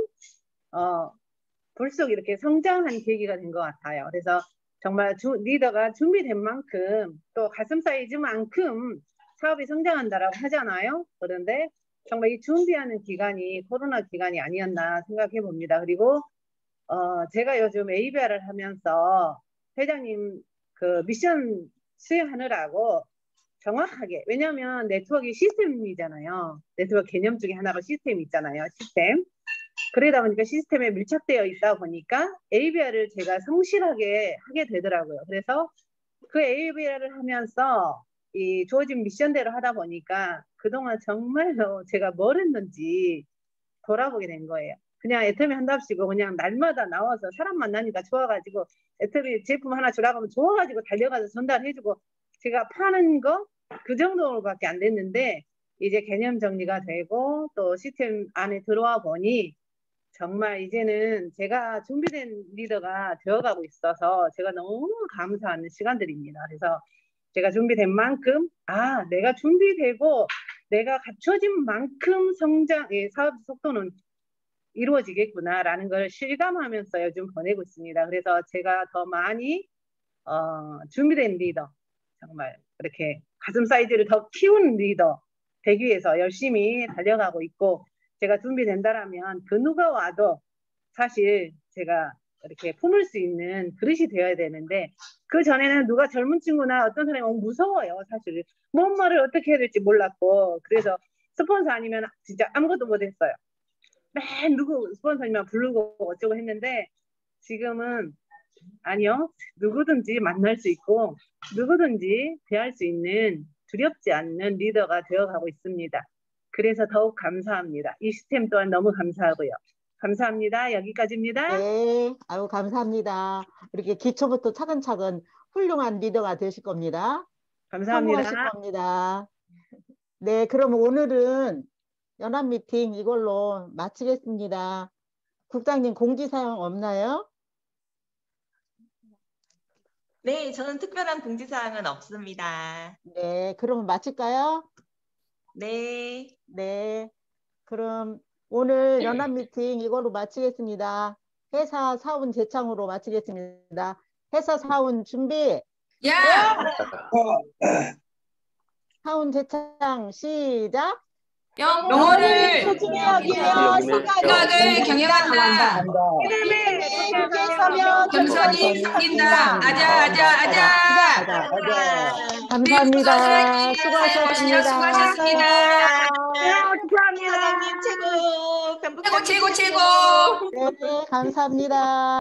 어, 불쑥 이렇게 성장한 계기가 된 것 같아요. 그래서 정말 주, 리더가 준비된 만큼 또 가슴 사이즈만큼 사업이 성장한다라고 하잖아요. 그런데 정말 이 준비하는 기간이 코로나 기간이 아니었나 생각해 봅니다. 그리고 어, 제가 요즘 에이비알을 하면서 회장님 그 미션 수행하느라고 정확하게 왜냐하면 네트워크 시스템이잖아요. 네트워크 개념 중에 하나가 시스템이 있잖아요. 시스템. 그러다 보니까 시스템에 밀착되어 있다 보니까 에이비알을 제가 성실하게 하게 되더라고요. 그래서 그 에이비알을 하면서 이 주어진 미션대로 하다 보니까 그동안 정말로 제가 뭘 했는지 돌아보게 된 거예요. 그냥 애터미 한답시고 그냥 날마다 나와서 사람 만나니까 좋아가지고 애터미 제품 하나 주라고 하면 좋아가지고 달려가서 전달해주고 제가 파는 거 그 정도밖에 안 됐는데 이제 개념 정리가 되고 또 시스템 안에 들어와 보니 정말 이제는 제가 준비된 리더가 되어가고 있어서 제가 너무 감사한 시간들입니다. 그래서 제가 준비된 만큼 아 내가 준비되고 내가 갖춰진 만큼 성장, 예, 사업 속도는 이루어지겠구나라는 걸 실감하면서 요즘 보내고 있습니다. 그래서 제가 더 많이 어, 준비된 리더, 정말 그렇게 가슴 사이즈를 더 키운 리더 되기 위해서 열심히 달려가고 있고 제가 준비된다라면 그 누가 와도 사실 제가 이렇게 품을 수 있는 그릇이 되어야 되는데 그 전에는 누가 젊은 친구나 어떤 사람이 너무 무서워요. 사실 뭔 말을 어떻게 해야 될지 몰랐고 그래서 스폰서 아니면 진짜 아무것도 못했어요. 맨 누구 스폰서님만 부르고 어쩌고 했는데 지금은 아니요. 누구든지 만날 수 있고 누구든지 대할 수 있는 두렵지 않는 리더가 되어가고 있습니다. 그래서 더욱 감사합니다. 이 시스템 또한 너무 감사하고요. 감사합니다. 여기까지입니다. 네, 아유 감사합니다. 이렇게 기초부터 차근차근 훌륭한 리더가 되실 겁니다. 감사합니다. 성공하실 겁니다. 네, 그럼 오늘은 연합 미팅 이걸로 마치겠습니다. 국장님 공지사항 없나요? 네, 저는 특별한 공지사항은 없습니다. 네, 그러면 마칠까요? 네. 네, 그럼 오늘 연합 미팅 이걸로 마치겠습니다. 회사 사원 재창으로 마치겠습니다. 회사 사원 준비. 야! 사원 재창 시작. 영어를 소중히 여기며 생각을 경영한다. 겸손히 섬긴다. 아자 아자 아자. 감사합니다. 수고하셨습니다. 수고하셨습니다. 축하합니다. 사장님 최고. 최고 최고 최고. 네, 감사합니다.